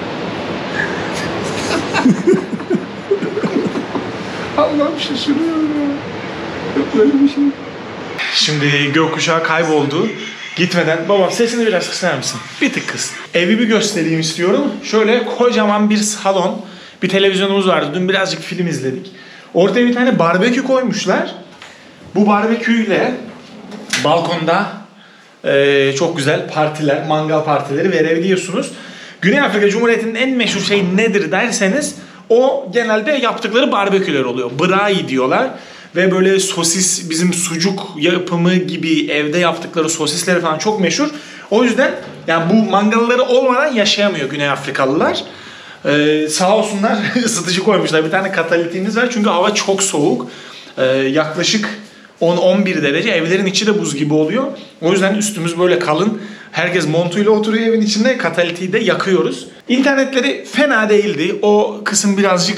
Allah'ım şaşırıyorum ya. Yok böyle bir şey. Şimdi gökkuşağı kayboldu. Gitmeden babam sesini biraz kısar mısın? Bir tık kıs. Evi bir göstereyim istiyorum. Şöyle kocaman bir salon. Bir televizyonumuz vardı. Dün birazcık film izledik. Ortaya bir tane barbekü koymuşlar. Bu barbeküyle balkonda çok güzel partiler, mangal partileri verebiliyorsunuz. Güney Afrika Cumhuriyeti'nin en meşhur şeyi nedir derseniz o genelde yaptıkları barbeküler oluyor. Braai diyorlar. Ve böyle sosis, bizim sucuk yapımı gibi evde yaptıkları sosisleri falan çok meşhur. O yüzden yani bu mangalları olmadan yaşayamıyor Güney Afrikalılar. Sağ olsunlar ısıtıcı koymuşlar. Bir tane katalitiğimiz var çünkü hava çok soğuk. Yaklaşık 10-11 derece, evlerin içi de buz gibi oluyor. O yüzden üstümüz böyle kalın. Herkes montuyla oturuyor evin içinde, katalitiği de yakıyoruz. İnternetleri fena değildi. O kısım birazcık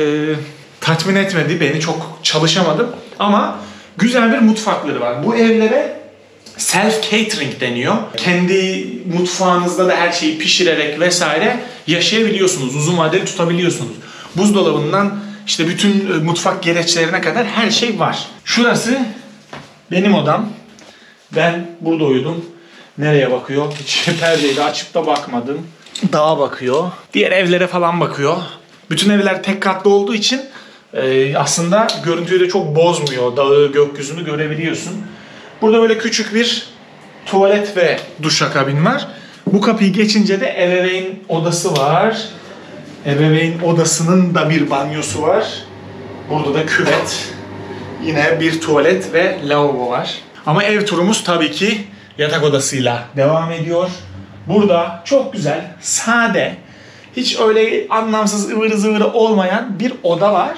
tatmin etmedi beni, çok çalışamadım. Ama güzel bir mutfakları var. Bu evlere self-catering deniyor. Kendi mutfağınızda da her şeyi pişirerek vesaire yaşayabiliyorsunuz. Uzun vadeli tutabiliyorsunuz. Buzdolabından işte bütün mutfak gereçlerine kadar her şey var. Şurası benim odam. Ben burada uyudum. Nereye bakıyor? Hiç perdeyi de açıp da bakmadım. Dağa bakıyor. Diğer evlere falan bakıyor. Bütün evler tek katlı olduğu için aslında görüntüyü de çok bozmuyor. Dağı, gökyüzünü görebiliyorsun. Burada böyle küçük bir tuvalet ve duşakabin var. Bu kapıyı geçince de ebeveyn odası var. Ebeveyn odasının da bir banyosu var. Burada da küvet. Yine bir tuvalet ve lavabo var. Ama ev turumuz tabii ki yatak odasıyla devam ediyor. Burada çok güzel, sade, hiç öyle anlamsız ıvırı zıvırı olmayan bir oda var.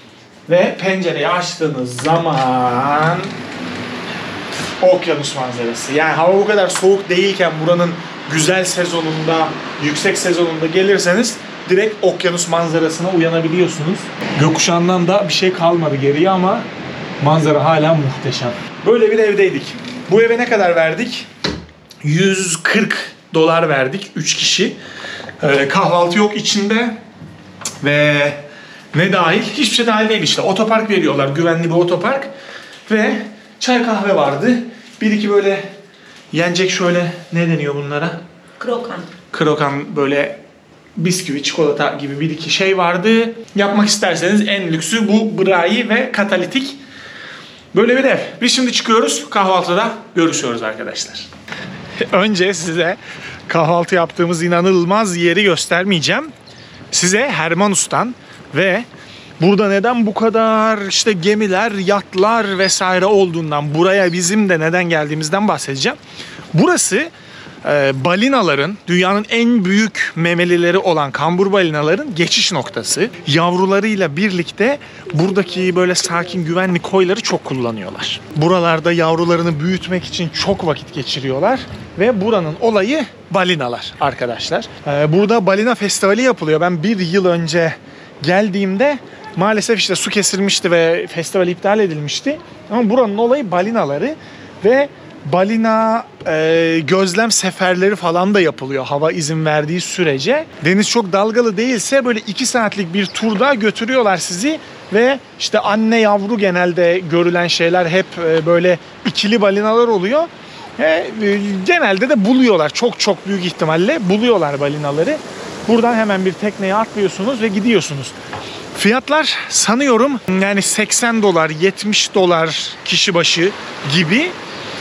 Ve pencereyi açtığınız zaman okyanus manzarası. Yani hava bu kadar soğuk değilken buranın güzel sezonunda, yüksek sezonunda gelirseniz direkt okyanus manzarasına uyanabiliyorsunuz. Gökkuşağından da bir şey kalmadı geriye ama manzara hala muhteşem. Böyle bir evdeydik. Bu eve ne kadar verdik? $140 verdik 3 kişi. Kahvaltı yok içinde ve ne dahil? Hiçbir şey dahil değil işte. Otopark veriyorlar, güvenli bir otopark ve çay kahve vardı. Bir iki böyle yenecek şöyle, ne deniyor bunlara? Krokan. Krokan, böyle bisküvi, çikolata gibi bir iki şey vardı. Yapmak isterseniz en lüksü bu braai ve katalitik. Böyle bir ev. Biz şimdi çıkıyoruz. Kahvaltıda görüşüyoruz arkadaşlar. Önce size kahvaltı yaptığımız inanılmaz yeri göstermeyeceğim. Size Hermanus'tan ve burada neden bu kadar işte gemiler, yatlar vesaire olduğundan, buraya bizim de neden geldiğimizden bahsedeceğim. Burası balinaların, dünyanın en büyük memelileri olan kambur balinaların geçiş noktası. Yavrularıyla birlikte buradaki böyle sakin, güvenli koyları çok kullanıyorlar. Buralarda yavrularını büyütmek için çok vakit geçiriyorlar ve buranın olayı balinalar arkadaşlar. Burada balina festivali yapılıyor. Ben bir yıl önce geldiğimde maalesef işte su kesilmişti ve festival iptal edilmişti. Ama buranın olayı balinaları ve balina gözlem seferleri falan da yapılıyor hava izin verdiği sürece. Deniz çok dalgalı değilse böyle 2 saatlik bir turda götürüyorlar sizi ve işte anne yavru genelde görülen şeyler hep böyle ikili balinalar oluyor. Genelde de buluyorlar, çok büyük ihtimalle buluyorlar balinaları. Buradan hemen bir tekneye atlıyorsunuz ve gidiyorsunuz. Fiyatlar sanıyorum yani $80, $70 kişi başı gibi.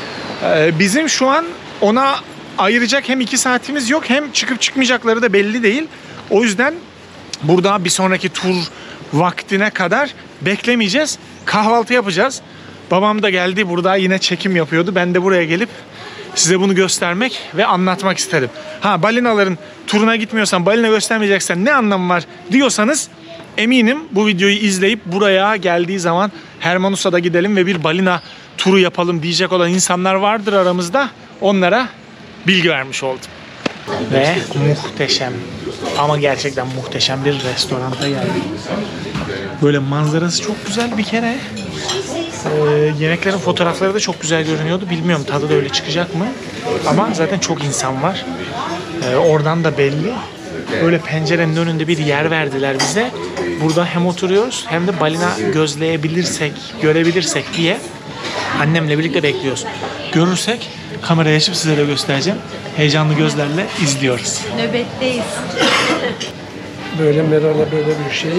Bizim şu an ona ayıracak hem 2 saatimiz yok hem çıkıp çıkmayacakları da belli değil. O yüzden burada bir sonraki tur vaktine kadar beklemeyeceğiz. Kahvaltı yapacağız. Babam da geldi, burada yine çekim yapıyordu. Ben de buraya gelip size bunu göstermek ve anlatmak istedim. Balinaların turuna gitmiyorsan, balina göstermeyeceksen ne anlamı var diyorsanız eminim bu videoyu izleyip buraya geldiği zaman Hermanus'a da gidelim ve bir balina turu yapalım diyecek olan insanlar vardır aramızda. Onlara bilgi vermiş oldum. Ve muhteşem ama gerçekten muhteşem bir restoranta geldik. Böyle manzarası çok güzel bir kere. Yemeklerin fotoğrafları da çok güzel görünüyordu. Bilmiyorum tadı da öyle çıkacak mı? Ama zaten çok insan var. Oradan da belli. Böyle pencerenin önünde bir yer verdiler bize. Burada hem oturuyoruz hem de balina gözleyebilirsek, görebilirsek diye annemle birlikte bekliyoruz. Görürsek kameraya açıp size de göstereceğim. Heyecanlı gözlerle izliyoruz. Nöbetteyiz. Böyle Meral'e böyle bir şey.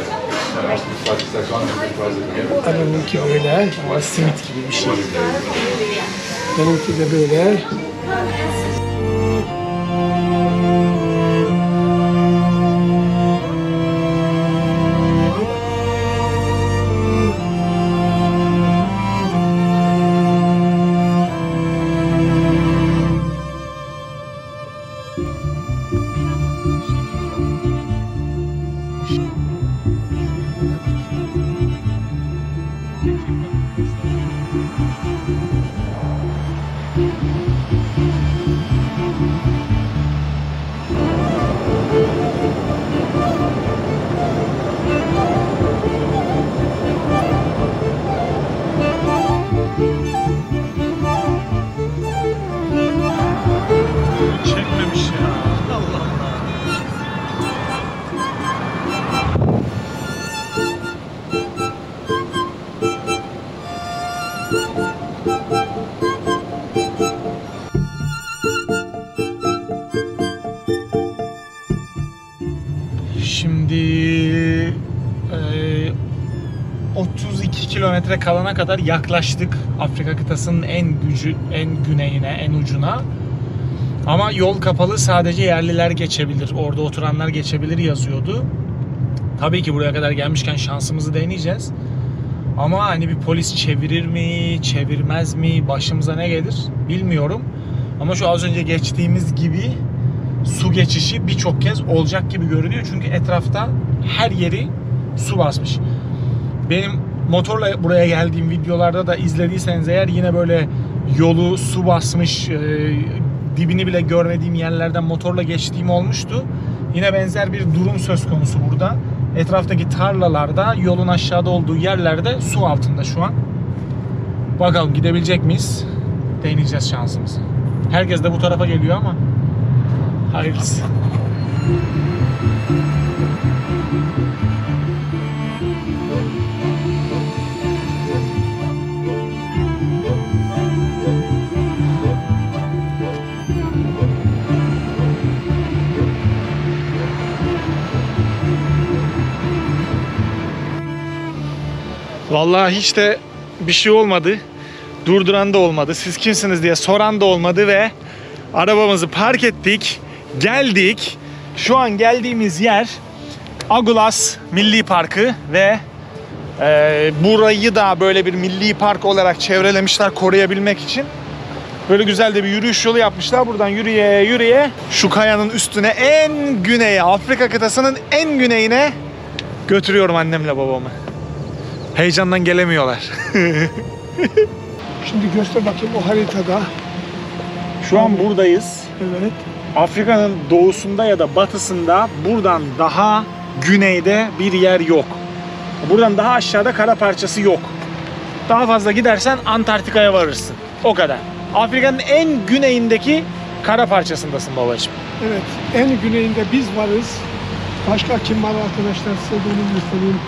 Anneminki böyle. Ama simit gibi bir şey. Benimki de böyle. Çekmemiş ya. Allah Allah. Şimdi 32 kilometre kalana kadar yaklaştık Afrika kıtasının en güneyine, en ucuna. Ama yol kapalı, sadece yerliler geçebilir, orada oturanlar geçebilir yazıyordu. Tabii ki buraya kadar gelmişken şansımızı deneyeceğiz. Ama hani bir polis çevirir mi, çevirmez mi, başımıza ne gelir bilmiyorum. Ama şu az önce geçtiğimiz gibi su geçişi birçok kez olacak gibi görünüyor. Çünkü etrafta her yeri su basmış. Benim motorla buraya geldiğim videolarda da izlediyseniz eğer yine böyle yolu su basmış, dibini bile görmediğim yerlerden motorla geçtiğim olmuştu. Yine benzer bir durum söz konusu burada. Etraftaki tarlalarda, yolun aşağıda olduğu yerlerde su altında şu an. Bakalım gidebilecek miyiz? Deneyeceğiz şansımızı. Herkes de bu tarafa geliyor ama hayırlısı. Vallahi hiç de bir şey olmadı. Durduran da olmadı. Siz kimsiniz diye soran da olmadı ve arabamızı park ettik. Geldik. Şu an geldiğimiz yer Agulhas Milli Parkı ve burayı da böyle bir milli park olarak çevrelemişler koruyabilmek için. Böyle güzel de bir yürüyüş yolu yapmışlar. Buradan yürüye yürüye şu kayanın üstüne en güneye, Afrika kıtasının en güneyine götürüyorum annemle babamı. Heyecandan gelemiyorlar. Şimdi göster bakayım o haritada. Şu an buradayız. Evet. Afrika'nın doğusunda ya da batısında buradan daha güneyde bir yer yok. Buradan daha aşağıda kara parçası yok. Daha fazla gidersen Antarktika'ya varırsın. O kadar. Afrika'nın en güneyindeki kara parçasındasın babacığım. Evet. En güneyinde biz varız. Başka kim var arkadaşlar? Size de onu göstereyim.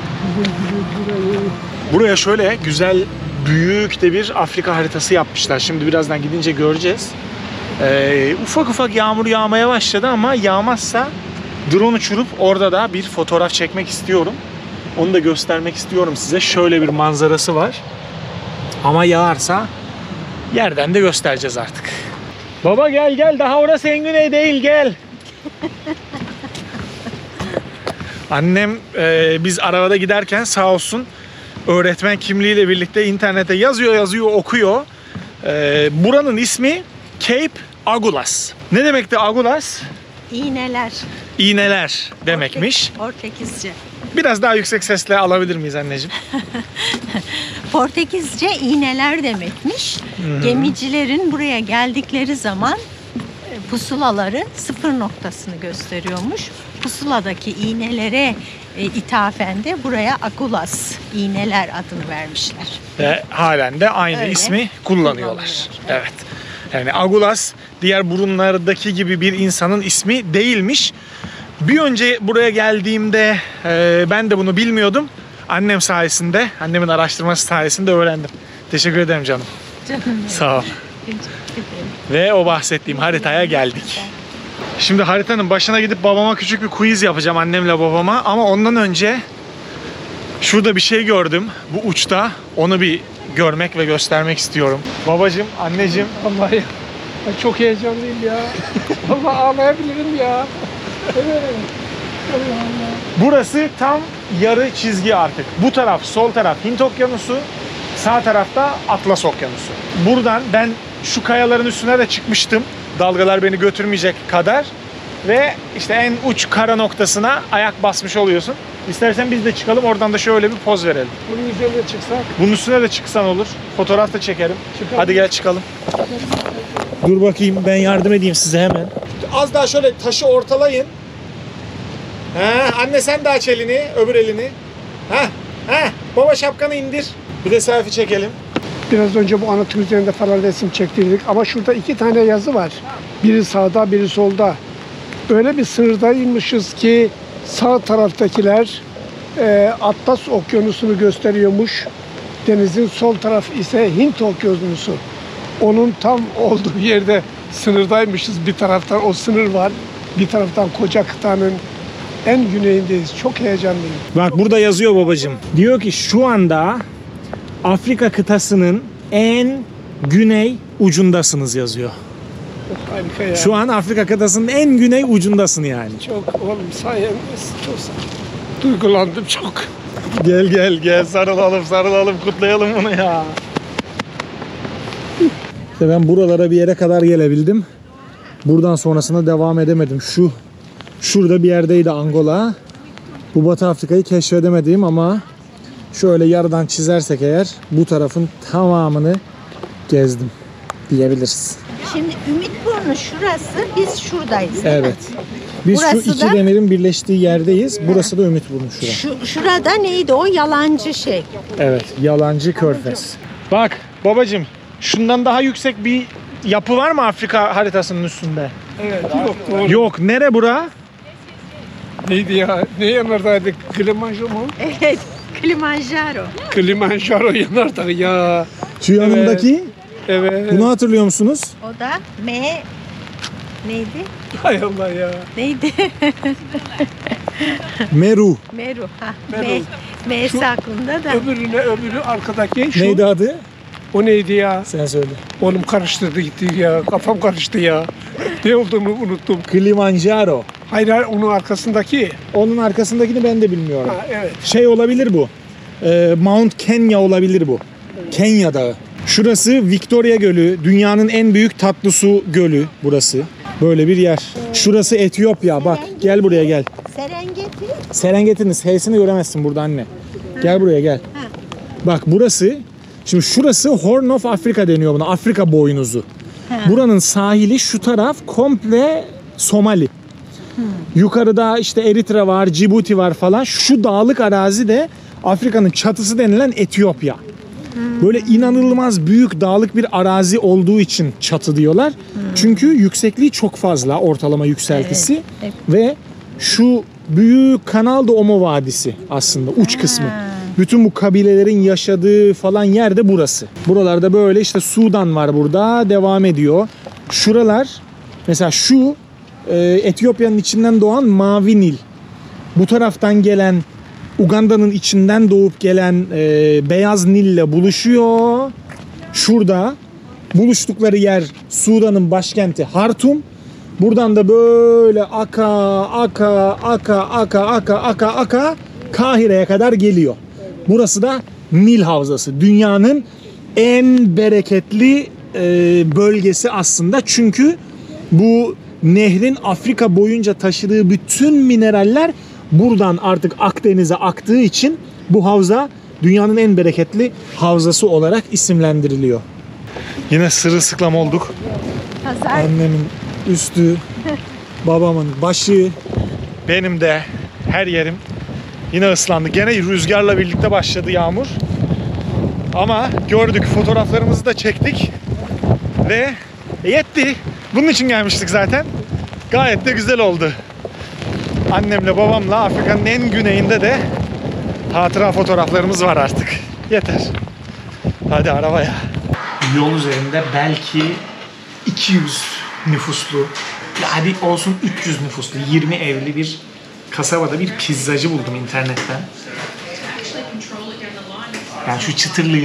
Buraya şöyle güzel büyük de bir Afrika haritası yapmışlar. Şimdi birazdan gidince göreceğiz. Ufak ufak yağmur yağmaya başladı ama yağmazsa drone uçurup orada da bir fotoğraf çekmek istiyorum. Onu da göstermek istiyorum size. Şöyle bir manzarası var. Ama yağarsa yerden de göstereceğiz artık. Baba gel gel, daha orası en güney değil, gel. Annem biz arabada giderken sağ olsun öğretmen kimliğiyle birlikte internete yazıyor okuyor. Buranın ismi Cape Agulhas. Ne demekti Agulhas? İğneler. İğneler demekmiş. Portekizce. Biraz daha yüksek sesle alabilir miyiz anneciğim? Portekizce iğneler demekmiş. Gemicilerin buraya geldikleri zaman pusulaları sıfır noktasını gösteriyormuş. Pusuladaki iğnelere ithafen de buraya Agulas iğneler adını vermişler. Ve halen de aynı Öyle ismi kullanıyorlar. Evet. Yani Agulas diğer burunlardaki gibi bir insanın ismi değilmiş. Bir önce buraya geldiğimde ben de bunu bilmiyordum. Annem sayesinde, annemin araştırması sayesinde öğrendim. Teşekkür ederim canım. Canım. Sağ ol. Ve o bahsettiğim haritaya geldik. Şimdi haritanın başına gidip babama küçük bir quiz yapacağım, annemle babama. Ama ondan önce şurada bir şey gördüm. Bu uçta. Onu bir görmek ve göstermek istiyorum. Babacığım, anneciğim. Vallahi ya. Ben çok heyecanlıyım ya. Vallahi ağlayabilirim ya. Evet. Allah Allah. Burası tam yarı çizgi artık. Bu taraf, sol taraf Hint Okyanusu. Sağ tarafta Atlas Okyanusu. Buradan ben şu kayaların üstüne de çıkmıştım. Dalgalar beni götürmeyecek kadar. Ve işte en uç kara noktasına ayak basmış oluyorsun. İstersen biz de çıkalım, oradan da şöyle bir poz verelim. Bunun üzerine çıksak. Bunun üstüne de çıksan olur. Fotoğraf da çekerim. Çıkalım. Hadi gel çıkalım. Dur bakayım, ben yardım edeyim size hemen. Az daha şöyle taşı ortalayın. Anne sen de aç elini, öbür elini. Baba şapkanı indir. Bir de selfie çekelim. Biraz önce bu anıtın üzerinde falan resim çektirdik ama şurada 2 tane yazı var. Biri sağda, biri solda. Öyle bir sınırdaymışız ki sağ taraftakiler Atlas Okyanusu'nu gösteriyormuş. Denizin sol tarafı ise Hint Okyanusu. Onun tam olduğu yerde sınırdaymışız. Bir taraftan o sınır var. Bir taraftan koca kıtanın en güneyindeyiz. Çok heyecanlıyım. Bak burada yazıyor babacığım. Diyor ki şu anda Afrika kıtasının en güney ucundasınız yazıyor. Harika ya. Şu an Afrika kıtasının en güney ucundasın yani. Çok oğlum sayende çok duygulandım çok. Gel sarılalım kutlayalım bunu ya. İşte ben buralara bir yere kadar gelebildim. Buradan sonrasına devam edemedim. Şurada bir yerdeydi Angola. Bu Batı Afrika'yı keşfedemedim ama şöyle yarıdan çizersek eğer bu tarafın tamamını gezdim diyebiliriz. Şimdi Ümitburnu şurası, biz şuradayız değil mi? Evet. Biz Burası şu iki da- demirin birleştiği yerdeyiz. Burası da Ümitburnu şura. Şurada neydi o yalancı şey? Evet, Yalancı Körfez. Bak babacığım, şundan daha yüksek bir yapı var mı Afrika haritasının üstünde? Evet yok doğru. Yok. Nere bura? Neydi ya? Ne yanardaydık? Kilimanjaro mu? Evet, Kilimanjaro. Kilimanjaro yanardağı ya. Şu yanındaki. Evet. Bunu hatırlıyor musunuz? O da neydi? Hay Allah ya. Neydi? Meru. Meru. Ha. Meru. M'si aklımda da. Öbürü arkadaki şu. Neydi adı? O neydi ya? Sen söyle. Oğlum karıştırdı gitti ya. Kafam karıştı ya. Ne olduğunu unuttum. Kilimanjaro. Hayır onun arkasındaki. Onun arkasındakini ben de bilmiyorum. Ha, evet. Şey olabilir bu. Mount Kenya olabilir bu. Kenya Dağı. Şurası Victoria Gölü. Dünyanın en büyük tatlı su gölü burası. Böyle bir yer. Şurası Etiyopya. Bak gel buraya gel. Serengeti. Serengeti'nin S'sini göremezsin burada anne. Gel buraya gel. Bak burası, şimdi şurası Horn of Africa deniyor buna. Afrika boynuzu. Buranın sahili şu taraf komple Somali. Yukarıda işte Eritre var, Cibuti var falan. Şu dağlık arazi de Afrika'nın çatısı denilen Etiyopya. Böyle inanılmaz büyük dağlık bir arazi olduğu için çatı diyorlar. Çünkü yüksekliği çok fazla, ortalama yükseltisi. Evet. Ve şu büyük Kanal de Omo Vadisi aslında uç kısmı. Bütün bu kabilelerin yaşadığı falan yer de burası. Buralarda böyle işte Sudan var burada, devam ediyor. Şuralar mesela şu Etiyopya'nın içinden doğan Mavi Nil. Bu taraftan gelen Uganda'nın içinden doğup gelen Beyaz Nil'le buluşuyor. Şurada buluştukları yer Sudan'ın başkenti Hartum. Buradan da böyle aka Kahire'ye kadar geliyor. Burası da Nil Havzası. Dünyanın en bereketli bölgesi aslında. Çünkü bu nehrin Afrika boyunca taşıdığı bütün mineraller buradan artık Akdeniz'e aktığı için bu havza dünyanın en bereketli havzası olarak isimlendiriliyor. Yine sırılsıklam olduk. Pazar. Annemin üstü, babamın başı, benim de her yerim yine ıslandı. Gene rüzgarla birlikte başladı yağmur. Ama gördük, fotoğraflarımızı da çektik ve yetti. Bunun için gelmiştik zaten. Gayet de güzel oldu. Annemle babamla Afrika'nın en güneyinde de hatıra fotoğraflarımız var artık. Yeter. Hadi arabaya. Yol üzerinde belki 200 nüfuslu, hadi olsun 300 nüfuslu, 20 evli bir kasabada bir pizzacı buldum internetten. Yani şu çıtırlığı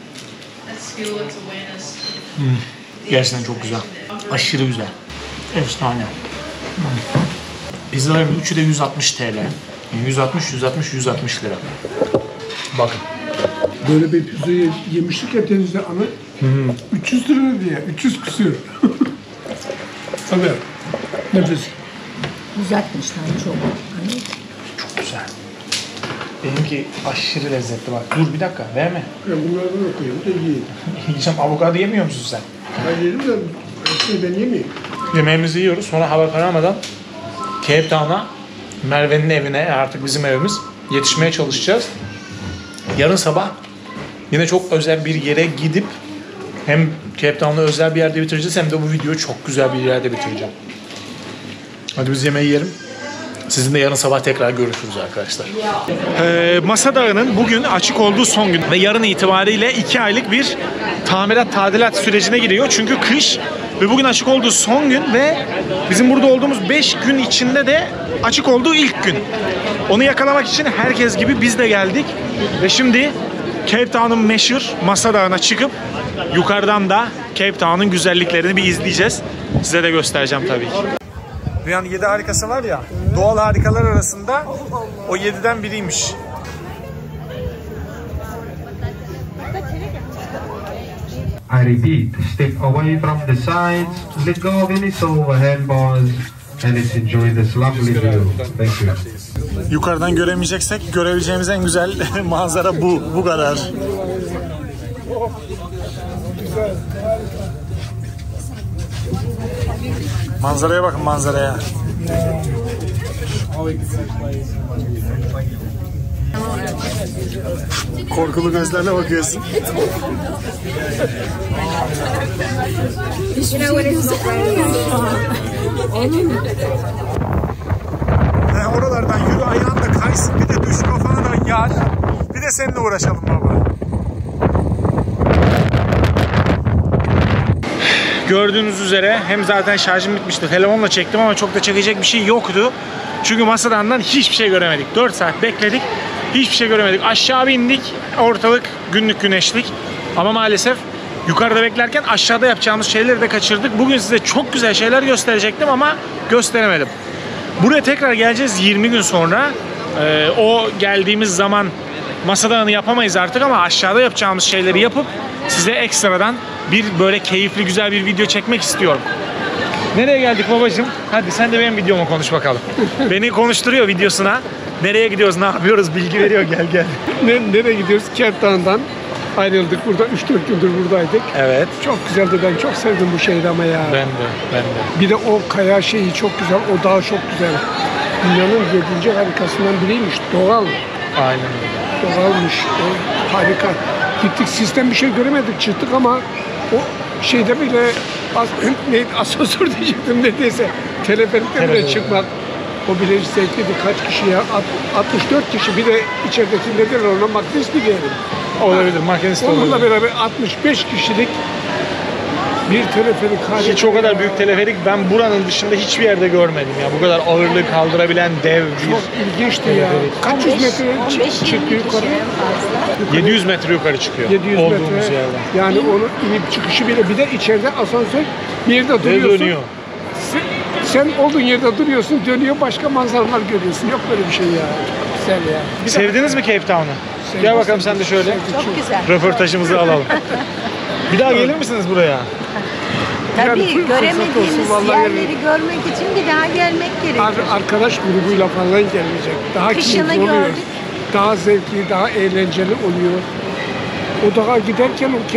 gerçekten çok güzel. Aşırı güzel. Efsane. Pizzaların üçü de 160 TL. Yani 160 lira. Bakın. Böyle bir pizzayı yemiştik ya denizde ana. 300 lira diye. 300 küsür. Tabii. Nefis. Uzatmışlar çok. Çok güzel. Benimki aşırı lezzetli bak. Dur bir dakika, verme. Ben bunları da koyayım da yiyeyim. Yiyeceğim, avokado yemiyor musun sen? Ben yerim de hepsini ben yemeyeyim. Yemeğimizi yiyoruz. Sonra hava kararmadan Cape Town'a, Merve'nin evine, artık bizim evimiz, yetişmeye çalışacağız. Yarın sabah yine çok özel bir yere gidip hem Cape Town'da özel bir yerde bitireceğiz hem de bu videoyu çok güzel bir yerde bitireceğim. Hadi biz yemeği yiyelim. Sizinle yarın sabah tekrar görüşürüz arkadaşlar. Masa Dağı'nın bugün açık olduğu son gün ve yarın itibariyle 2 aylık bir tadilat sürecine giriyor. Çünkü kış ve bugün açık olduğu son gün ve bizim burada olduğumuz 5 gün içinde de açık olduğu ilk gün. Onu yakalamak için herkes gibi biz de geldik ve şimdi Cape Town'un meşhur Masa Dağı'na çıkıp yukarıdan da Cape Town'un güzelliklerini bir izleyeceğiz. Size de göstereceğim tabii ki. Dünyanın 7 harikası var ya, doğal harikalar arasında o 7'den biriymiş. I repeat, step away from the sides, let go of any overhead bars, and let's enjoy this lovely view. Thank you. Yukarıdan göremeyeceksek görebileceğimiz en güzel manzara bu. Bu kadar. Manzaraya bakın, manzaraya. Korkulu gözlerle bakıyorsun. Oralardan yürü, ayağın da kaysın, bir de düş, kafana da yar. Bir de seninle uğraşalım baba. Gördüğünüz üzere hem zaten şarjım bitmişti. Telefonla çektim ama çok da çekecek bir şey yoktu. Çünkü masadan hiçbir şey göremedik. 4 saat bekledik. Hiçbir şey göremedik. Aşağı bir indik. Ortalık günlük güneşlik. Ama maalesef yukarıda beklerken aşağıda yapacağımız şeyleri de kaçırdık. Bugün size çok güzel şeyler gösterecektim ama gösteremedim. Buraya tekrar geleceğiz 20 gün sonra. O geldiğimiz zaman Masa Dağı'nı yapamayız artık ama aşağıda yapacağımız şeyleri yapıp size ekstradan bir böyle keyifli güzel bir video çekmek istiyorum. Nereye geldik babacığım? Hadi sen de benim videoma konuş bakalım. Beni konuşturuyor videosuna. Nereye gidiyoruz, ne yapıyoruz bilgi veriyor, gel. Nereye gidiyoruz? Cape Town'dan ayrıldık. Burada 3-4 gündür buradaydık. Evet. Çok güzeldi, ben çok sevdim bu şehri ama ya. Ben de. Bir de o kaya şeyi çok güzel, o dağ çok güzel. Dünyanın 7. harikasından biriymiş, doğal. Aynen öyle. Doğalmış, o harika. Gittik, sistem bir şey göremedik, çıktık ama o şeyde bile asansör diyecektim neredeyse. Teleferikte bile çıkmak. O bile zevkliydi. Kaç kişi ya? 64 kişi. Bir de içerideki nedir ona makinist mi diyelim? Olabilir, makinist olabilir. Onunla beraber 65 kişilik bir teleferik harika. Hiç o kadar büyük teleferik ben buranın dışında hiçbir yerde görmedim ya. Bu kadar ağırlığı kaldırabilen dev bir Çok ilginçti ya. Kaç yüz metre çıktı yukarı? 700 metre yukarı çıkıyor. 700 olduğumuz metre. yerden. Yani onu inip çıkışı bile. Bir de içeride asansör bir yerde Ve duruyorsun. dönüyor. Sen olduğun yerde duruyorsun, dönüyor, başka manzaralar görüyorsun. Yok böyle bir şey ya. Güzel ya. Sevdiniz mi Cape Town'u? Gel bakalım sen de şöyle. Çok güzel. Röportajımızı alalım. Bir daha gelir misiniz buraya? Tabii fırsat olsun, göremediğimiz vallahi yerleri görmek için bir daha gelmek gerekiyor. arkadaş grubuyla falan gelecek. Daha Kışını keyifli oluyor. gördük. Daha zevkli, daha eğlenceli oluyor. O dağa giderken o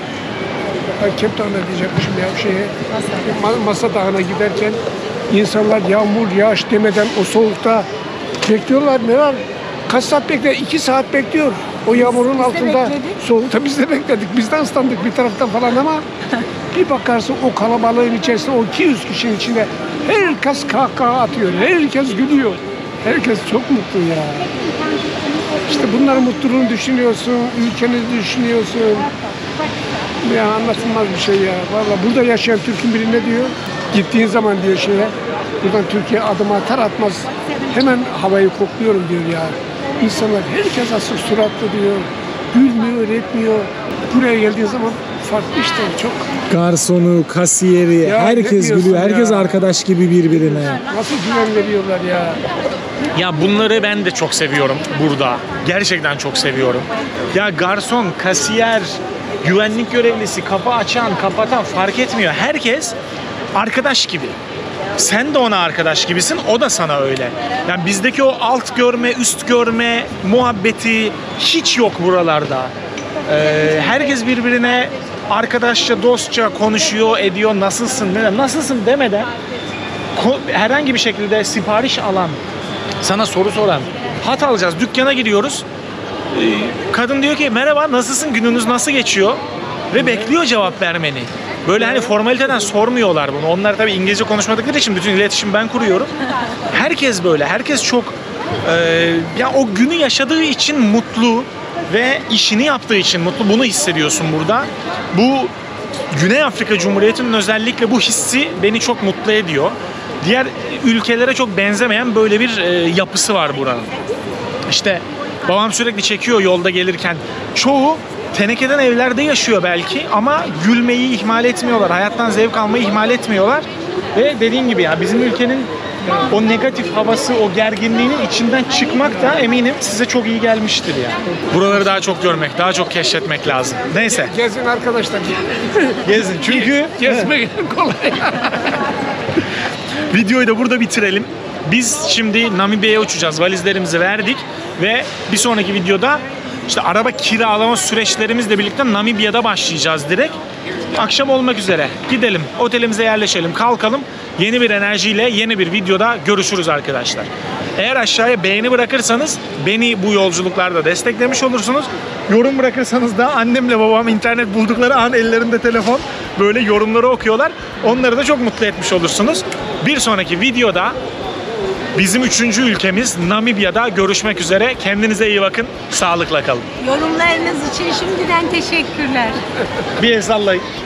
Kep Dağı'na diyecekmişim ya şeye. Masa Dağı'na giderken insanlar yağmur, yağış demeden o soğukta bekliyorlar. Ne var? Kaç saat bekler? 2 saat bekliyor. O yağmurun altında. bekledik. Soğukta biz de bekledik. Biz de ıslandık bir taraftan falan ama bir bakarsın o kalabalığın içerisinde, o 200 kişinin içinde herkes kahkaha atıyor. Herkes gülüyor. Herkes çok mutlu ya. İşte bunların mutluluğunu düşünüyorsun, ülkeni düşünüyorsun. Ya anlatılmaz bir şey ya. Vallahi burada yaşayan Türk'ün biri ne diyor? Gittiğin zaman diyor buradan Türkiye adım atar atmaz hemen havayı kokluyorum diyor ya. İnsanlar herkes asık suratlı diyor. Gülmüyor, etmiyor. Buraya geldiğin zaman farklı işte çok. Garsonu, kasiyeri, Ya ne herkes diyorsun gülüyor. Herkes ya? arkadaş gibi birbirine. Nasıl güven veriyorlar ya. Ya bunları ben de çok seviyorum burada. Gerçekten çok seviyorum. Ya garson, kasiyer, güvenlik görevlisi, kapı açan, kapatan fark etmiyor. Herkes arkadaş gibi. Sen de ona arkadaş gibisin, o da sana öyle. Yani bizdeki o alt görme, üst görme muhabbeti hiç yok buralarda. Herkes birbirine arkadaşça, dostça konuşuyor, ediyor. Nasılsın, nasılsın demeden herhangi bir şekilde sipariş alan, sana soru soran, hat alacağız, dükkana giriyoruz. Kadın diyor ki merhaba, nasılsın, gününüz nasıl geçiyor? Ve bekliyor cevap vermeni. Böyle hani formaliteden sormuyorlar bunu. Onlar tabii İngilizce konuşmadıkları için bütün iletişim ben kuruyorum. Herkes böyle, herkes çok ya o günü yaşadığı için mutlu ve işini yaptığı için mutlu. Bunu hissediyorsun burada. Bu Güney Afrika Cumhuriyeti'nin özellikle bu hissi beni çok mutlu ediyor. Diğer ülkelere çok benzemeyen böyle bir yapısı var buranın. İşte babam sürekli çekiyor yolda gelirken. Çoğu tenekeden evlerde yaşıyor belki ama gülmeyi ihmal etmiyorlar. Hayattan zevk almayı ihmal etmiyorlar. Ve dediğim gibi ya bizim ülkenin o negatif havası, o gerginliğinin içinden çıkmak da eminim size çok iyi gelmiştir yani. Buraları daha çok görmek, daha çok keşfetmek lazım. Neyse. Gezin arkadaşlar. Gezin çünkü Gezmek kolay. videoyu da burada bitirelim. Biz şimdi Namibya'ya uçacağız. Valizlerimizi verdik ve bir sonraki videoda işte araba kiralama süreçlerimizle birlikte Namibya'da başlayacağız direkt. Akşam olmak üzere. Gidelim, otelimize yerleşelim, kalkalım. Yeni bir enerjiyle yeni bir videoda görüşürüz arkadaşlar. Eğer aşağıya beğeni bırakırsanız beni bu yolculuklarda desteklemiş olursunuz. Yorum bırakırsanız da annemle babam internet buldukları an ellerinde telefon böyle yorumları okuyorlar. Onları da çok mutlu etmiş olursunuz. Bir sonraki videoda bizim 3. ülkemiz Namibya'da görüşmek üzere. Kendinize iyi bakın. Sağlıkla kalın. Yorumlarınız için şimdiden teşekkürler. Bir el sallayın.